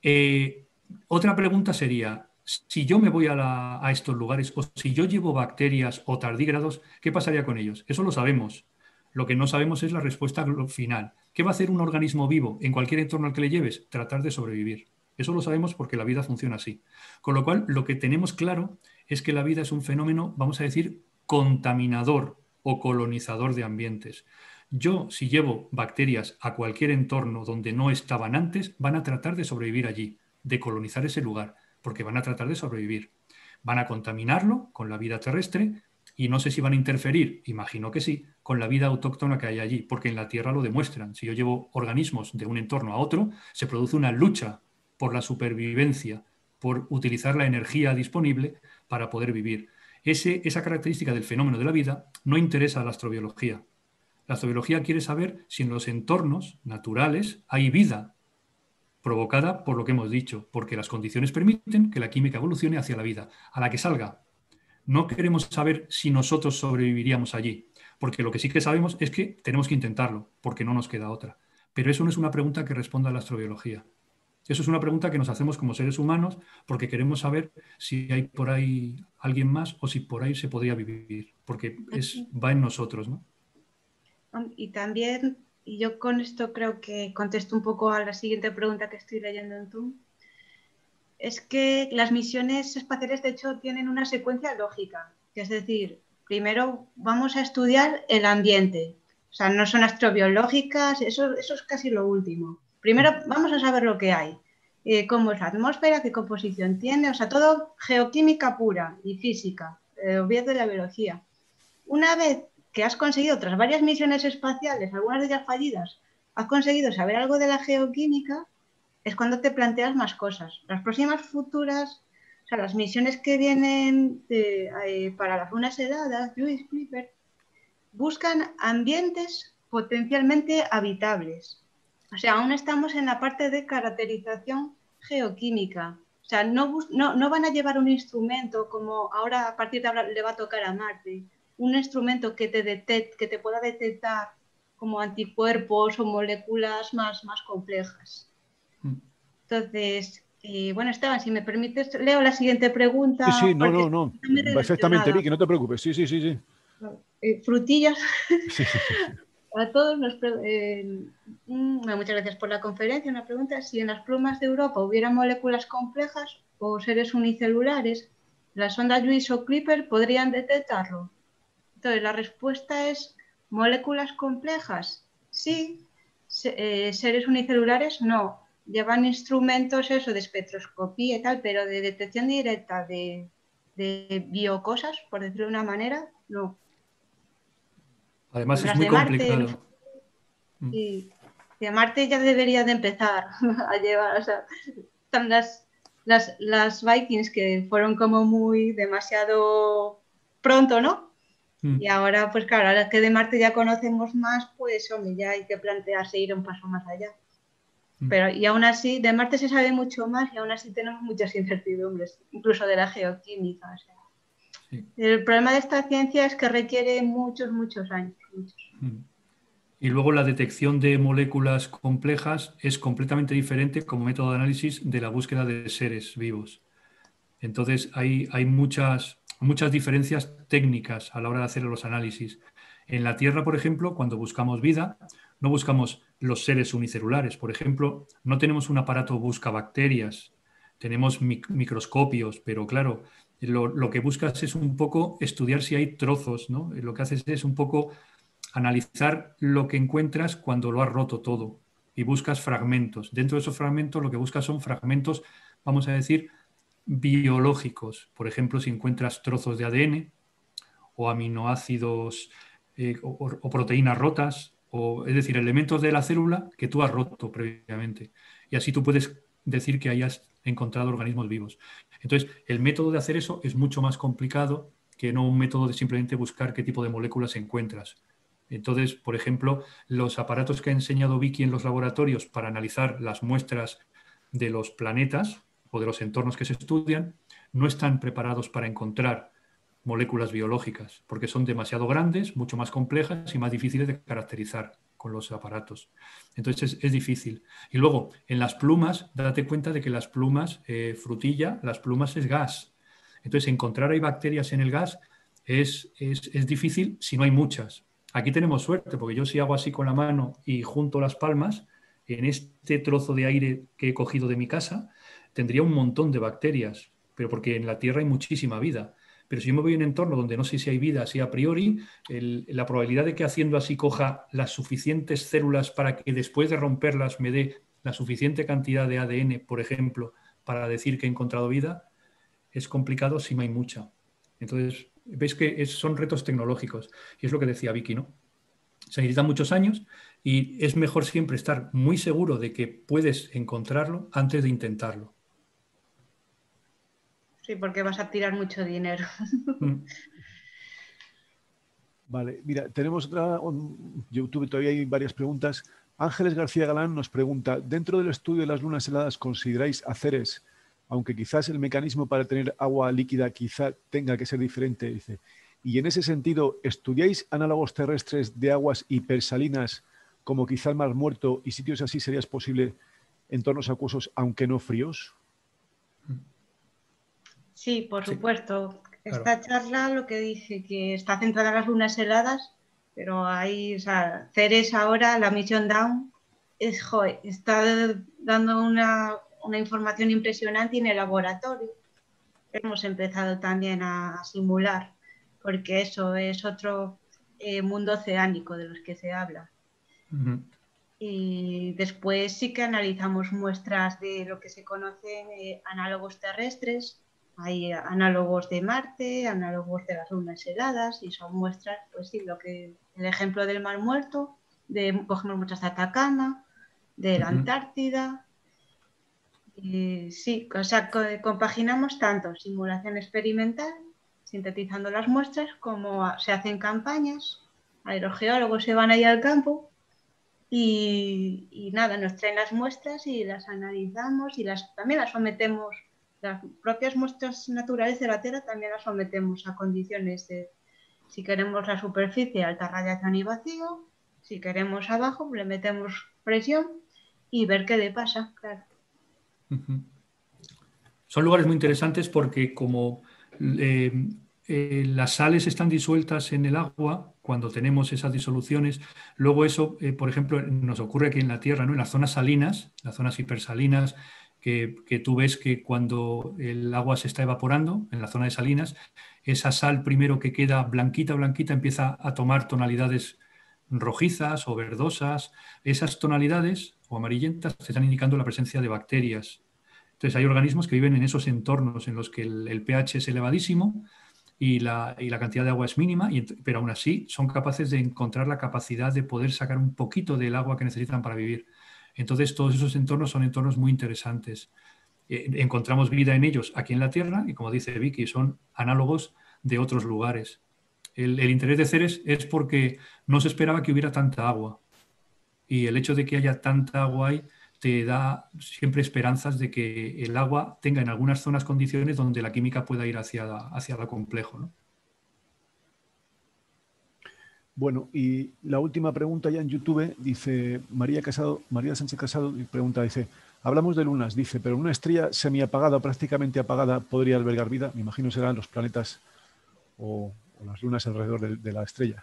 Eh, otra pregunta sería, si yo me voy a, la, a estos lugares o si yo llevo bacterias o tardígrados, ¿qué pasaría con ellos? Eso lo sabemos. Lo que no sabemos es la respuesta final. ¿Qué va a hacer un organismo vivo en cualquier entorno al que le lleves? Tratar de sobrevivir. Eso lo sabemos porque la vida funciona así. Con lo cual, lo que tenemos claro es que la vida es un fenómeno, vamos a decir, contaminador o colonizador de ambientes. Yo, si llevo bacterias a cualquier entorno donde no estaban antes, van a tratar de sobrevivir allí, de colonizar ese lugar, porque van a tratar de sobrevivir. Van a contaminarlo con la vida terrestre y no sé si van a interferir, imagino que sí, con la vida autóctona que hay allí, porque en la Tierra lo demuestran. Si yo llevo organismos de un entorno a otro, se produce una lucha por la supervivencia, por utilizar la energía disponible para poder vivir. Ese, esa característica del fenómeno de la vida no interesa a la astrobiología. La astrobiología quiere saber si en los entornos naturales hay vida provocada por lo que hemos dicho, porque las condiciones permiten que la química evolucione hacia la vida, a la que salga. No queremos saber si nosotros sobreviviríamos allí, porque lo que sí que sabemos es que tenemos que intentarlo, porque no nos queda otra. Pero eso no es una pregunta que responda a la astrobiología. Eso es una pregunta que nos hacemos como seres humanos porque queremos saber si hay por ahí alguien más o si por ahí se podría vivir, porque es, va en nosotros, ¿no? Y también, y yo con esto creo que contesto un poco a la siguiente pregunta que estoy leyendo en Zoom, es que las misiones espaciales de hecho tienen una secuencia lógica, que es decir, primero vamos a estudiar el ambiente, o sea, no son astrobiológicas, eso, eso es casi lo último. Primero vamos a saber lo que hay, eh, cómo es la atmósfera, qué composición tiene, o sea, todo geoquímica pura y física, eh, olvídate de la biología. Una vez que has conseguido, tras varias misiones espaciales, algunas de ellas fallidas, has conseguido saber algo de la geoquímica, es cuando te planteas más cosas. Las próximas futuras, o sea, las misiones que vienen de, eh, para las lunas heladas, Lewis Clipper, buscan ambientes potencialmente habitables. O sea, aún estamos en la parte de caracterización geoquímica. O sea, no, no, no van a llevar un instrumento como ahora a partir de ahora le va a tocar a Marte, un instrumento que te, detect, que te pueda detectar como anticuerpos o moléculas más, más complejas. Entonces, eh, bueno, Esteban, si me permites, leo la siguiente pregunta. Sí, sí, no, no, no. Perfectamente, Vicky, no te preocupes. Sí, sí, sí, sí. Eh, frutillas. Sí, sí, sí. A todos nos... Eh, muchas gracias por la conferencia. Una pregunta, si en las plumas de Europa hubiera moléculas complejas o seres unicelulares, ¿las ondas Lewis o Clipper podrían detectarlo? Entonces, la respuesta es moléculas complejas. Sí, se, eh, seres unicelulares no. Llevan instrumentos eso de espectroscopía y tal, pero de detección directa de, de biocosas, por decirlo de una manera, no. Además, es muy complicado. Marte, sí, de Marte ya debería de empezar a llevar, o sea, están las, las, las Vikings que fueron como muy demasiado pronto, ¿no? Mm. Y ahora, pues claro, ahora que de Marte ya conocemos más, pues hombre, ya hay que plantearse ir un paso más allá. Mm. Pero y aún así, de Marte se sabe mucho más y aún así tenemos muchas incertidumbres, incluso de la geoquímica, o sea. Sí. El problema de esta ciencia es que requiere muchos, muchos años. Muchos. Y luego la detección de moléculas complejas es completamente diferente como método de análisis de la búsqueda de seres vivos. Entonces hay, hay muchas, muchas diferencias técnicas a la hora de hacer los análisis. En la Tierra, por ejemplo, cuando buscamos vida, no buscamos los seres unicelulares. Por ejemplo, no tenemos un aparato busca bacterias, tenemos mic- microscopios, pero claro, Lo, lo que buscas es un poco estudiar si hay trozos, ¿no? Lo que haces es un poco analizar lo que encuentras cuando lo has roto todo y buscas fragmentos. Dentro de esos fragmentos lo que buscas son fragmentos, vamos a decir, biológicos. Por ejemplo, si encuentras trozos de A D N o aminoácidos eh, o, o proteínas rotas, o, es decir, elementos de la célula que tú has roto previamente. Y así tú puedes decir que hayas encontrado organismos vivos. Entonces, el método de hacer eso es mucho más complicado que no un método de simplemente buscar qué tipo de moléculas encuentras. Entonces, por ejemplo, los aparatos que ha enseñado Vicky en los laboratorios para analizar las muestras de los planetas o de los entornos que se estudian no están preparados para encontrar moléculas biológicas, porque son demasiado grandes, mucho más complejas y más difíciles de caracterizar con los aparatos. Entonces es, es difícil. Y luego, en las plumas, date cuenta de que las plumas, eh, frutilla, las plumas es gas. Entonces, encontrar hay bacterias en el gas es, es, es difícil si no hay muchas. Aquí tenemos suerte, porque yo si hago así con la mano y junto las palmas, en este trozo de aire que he cogido de mi casa, tendría un montón de bacterias, pero porque en la Tierra hay muchísima vida. Pero si yo me voy a un entorno donde no sé si hay vida así a priori, el, la probabilidad de que haciendo así coja las suficientes células para que después de romperlas me dé la suficiente cantidad de A D N, por ejemplo, para decir que he encontrado vida, es complicado si no hay mucha. Entonces, veis que es, son retos tecnológicos. Y es lo que decía Vicky, ¿no? Se necesitan muchos años y es mejor siempre estar muy seguro de que puedes encontrarlo antes de intentarlo. Sí, porque vas a tirar mucho dinero. Mm. Vale, mira, tenemos otra, en YouTube todavía hay varias preguntas. Ángeles García Galán nos pregunta, dentro del estudio de las lunas heladas, ¿consideráis haceres, aunque quizás el mecanismo para tener agua líquida quizá tenga que ser diferente? Dice, y en ese sentido, ¿estudiáis análogos terrestres de aguas hipersalinas, como quizá el Mar Muerto, y sitios así serías posible entornos acuosos, aunque no fríos? Sí, por Sí, supuesto. claro. Esta charla lo que dice que está centrada en las lunas heladas, pero hay, o sea, Ceres ahora, la misión Dawn, es, joder, está dando una, una información impresionante y en el laboratorio hemos empezado también a, a simular, porque eso es otro eh, mundo oceánico de los que se habla. Uh-huh. Y después sí que analizamos muestras de lo que se conocen eh, análogos terrestres. Hay análogos de Marte, análogos de las lunas heladas y son muestras, pues sí, lo que el ejemplo del Mar Muerto, de, cogemos muestras de Atacama, de la Uh-huh. Antártida. Y sí, o sea, co compaginamos tanto simulación experimental, sintetizando las muestras, como a, se hacen campañas, aerogeólogos se van ahí al campo y, y nada, nos traen las muestras y las analizamos y las, también las sometemos, las propias muestras naturales de la Tierra también las sometemos a condiciones de, si queremos la superficie, alta radiación y vacío, si queremos abajo, le metemos presión y ver qué le pasa, claro. Uh-huh. Son lugares muy interesantes porque como eh, eh, las sales están disueltas en el agua, cuando tenemos esas disoluciones, luego eso, eh, por ejemplo, nos ocurre aquí en la Tierra, ¿no? En las zonas salinas, las zonas hipersalinas, que, que tú ves que cuando el agua se está evaporando, en la zona de salinas, esa sal primero que queda blanquita, blanquita, empieza a tomar tonalidades rojizas o verdosas. Esas tonalidades o amarillentas te están indicando la presencia de bacterias. Entonces hay organismos que viven en esos entornos en los que el, el pH es elevadísimo y la, y la cantidad de agua es mínima, y, pero aún así son capaces de encontrar la capacidad de poder sacar un poquito del agua que necesitan para vivir. Entonces todos esos entornos son entornos muy interesantes. Eh, encontramos vida en ellos aquí en la Tierra y, como dice Vicky, son análogos de otros lugares. El, el interés de Ceres es porque no se esperaba que hubiera tanta agua, y el hecho de que haya tanta agua ahí te da siempre esperanzas de que el agua tenga en algunas zonas condiciones donde la química pueda ir hacia, hacia lo complejo, ¿no? Bueno, y la última pregunta ya en YouTube, dice María Casado, María Sánchez Casado, pregunta, dice, hablamos de lunas, dice, pero una estrella semiapagada o prácticamente apagada podría albergar vida. Me imagino serán los planetas o, o las lunas alrededor de, de la estrella.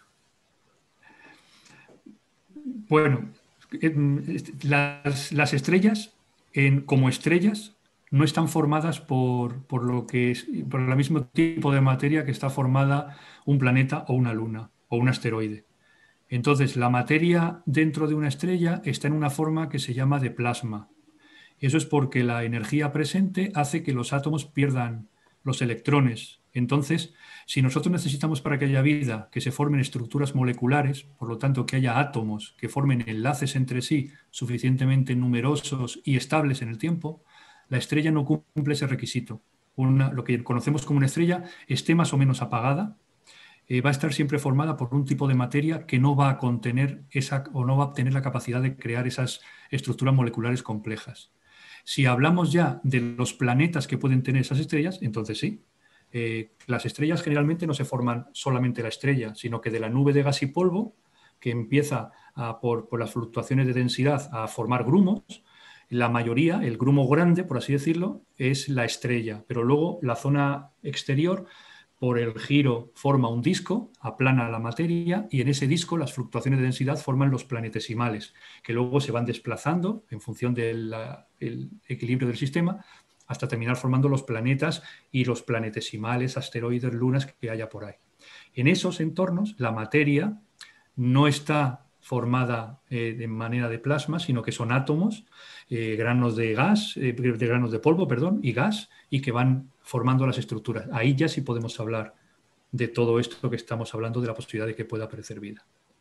Bueno, las, las estrellas, en, como estrellas, no están formadas por, por lo que es, por el mismo tipo de materia que está formada un planeta o una luna o un asteroide. Entonces, la materia dentro de una estrella está en una forma que se llama de plasma. Eso es porque la energía presente hace que los átomos pierdan los electrones. Entonces, si nosotros necesitamos para que haya vida que se formen estructuras moleculares, por lo tanto que haya átomos que formen enlaces entre sí suficientemente numerosos y estables en el tiempo, la estrella no cumple ese requisito. Una, lo que conocemos como una estrella esté más o menos apagada, eh, va a estar siempre formada por un tipo de materia que no va a contener esa, o no va a obtener la capacidad de crear esas estructuras moleculares complejas. Si hablamos ya de los planetas que pueden tener esas estrellas, entonces sí. Eh, las estrellas generalmente no se forman solamente la estrella, sino que de la nube de gas y polvo, que empieza a, por, por las fluctuaciones de densidad a formar grumos, la mayoría, el grumo grande, por así decirlo, es la estrella, pero luego la zona exterior, por el giro, forma un disco, aplana la materia y en ese disco las fluctuaciones de densidad forman los planetesimales, que luego se van desplazando en función del el equilibrio del sistema hasta terminar formando los planetas y los planetesimales, asteroides, lunas que haya por ahí. En esos entornos la materia no está formada eh, de manera de plasma, sino que son átomos, eh, granos de gas, eh, de granos de polvo, perdón, y gas, y que van formando las estructuras. Ahí ya sí podemos hablar de todo esto que estamos hablando, de la posibilidad de que pueda aparecer vida.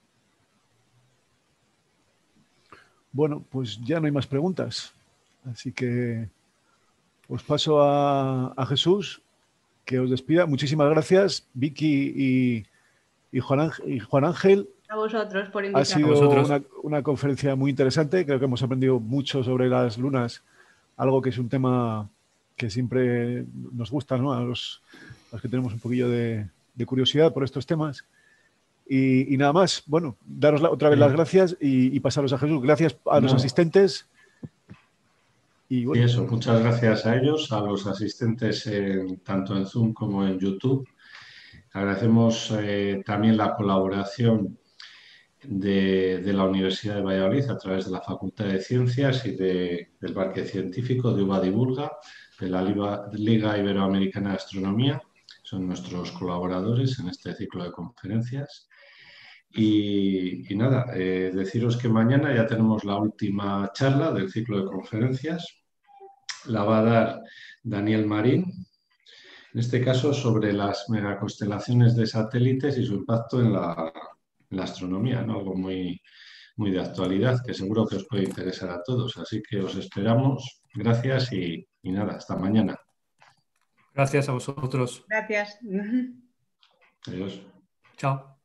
Bueno, pues ya no hay más preguntas. Así que os paso a, a Jesús, que os despida. Muchísimas gracias, Vicky y, y, Juan, Ángel, y Juan Ángel. A vosotros por Ha invitarme. sido una, una conferencia muy interesante. Creo que hemos aprendido mucho sobre las lunas, algo que es un tema que siempre nos gusta, ¿no? A los, a los que tenemos un poquillo de, de curiosidad por estos temas. Y, y nada más, bueno, daros la, otra vez las gracias y, y pasaros a Jesús. Gracias a los no. asistentes. Y, bueno. y eso, muchas gracias a ellos, a los asistentes en, tanto en Zoom como en YouTube. Agradecemos eh, también la colaboración de, de la Universidad de Valladolid a través de la Facultad de Ciencias y de, del Parque Científico de UBA Divulga, de la Liga, Liga Iberoamericana de Astronomía. Son nuestros colaboradores en este ciclo de conferencias. Y, y nada, eh, deciros que mañana ya tenemos la última charla del ciclo de conferencias. La va a dar Daniel Marín, en este caso sobre las megaconstelaciones de satélites y su impacto en la, en la astronomía, ¿no? Algo muy, muy de actualidad que seguro que os puede interesar a todos. Así que os esperamos. Gracias y, y nada, hasta mañana. Gracias a vosotros. Gracias. Adiós. Chao.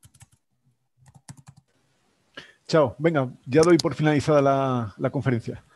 Chao. Venga, ya doy por finalizada la, la conferencia.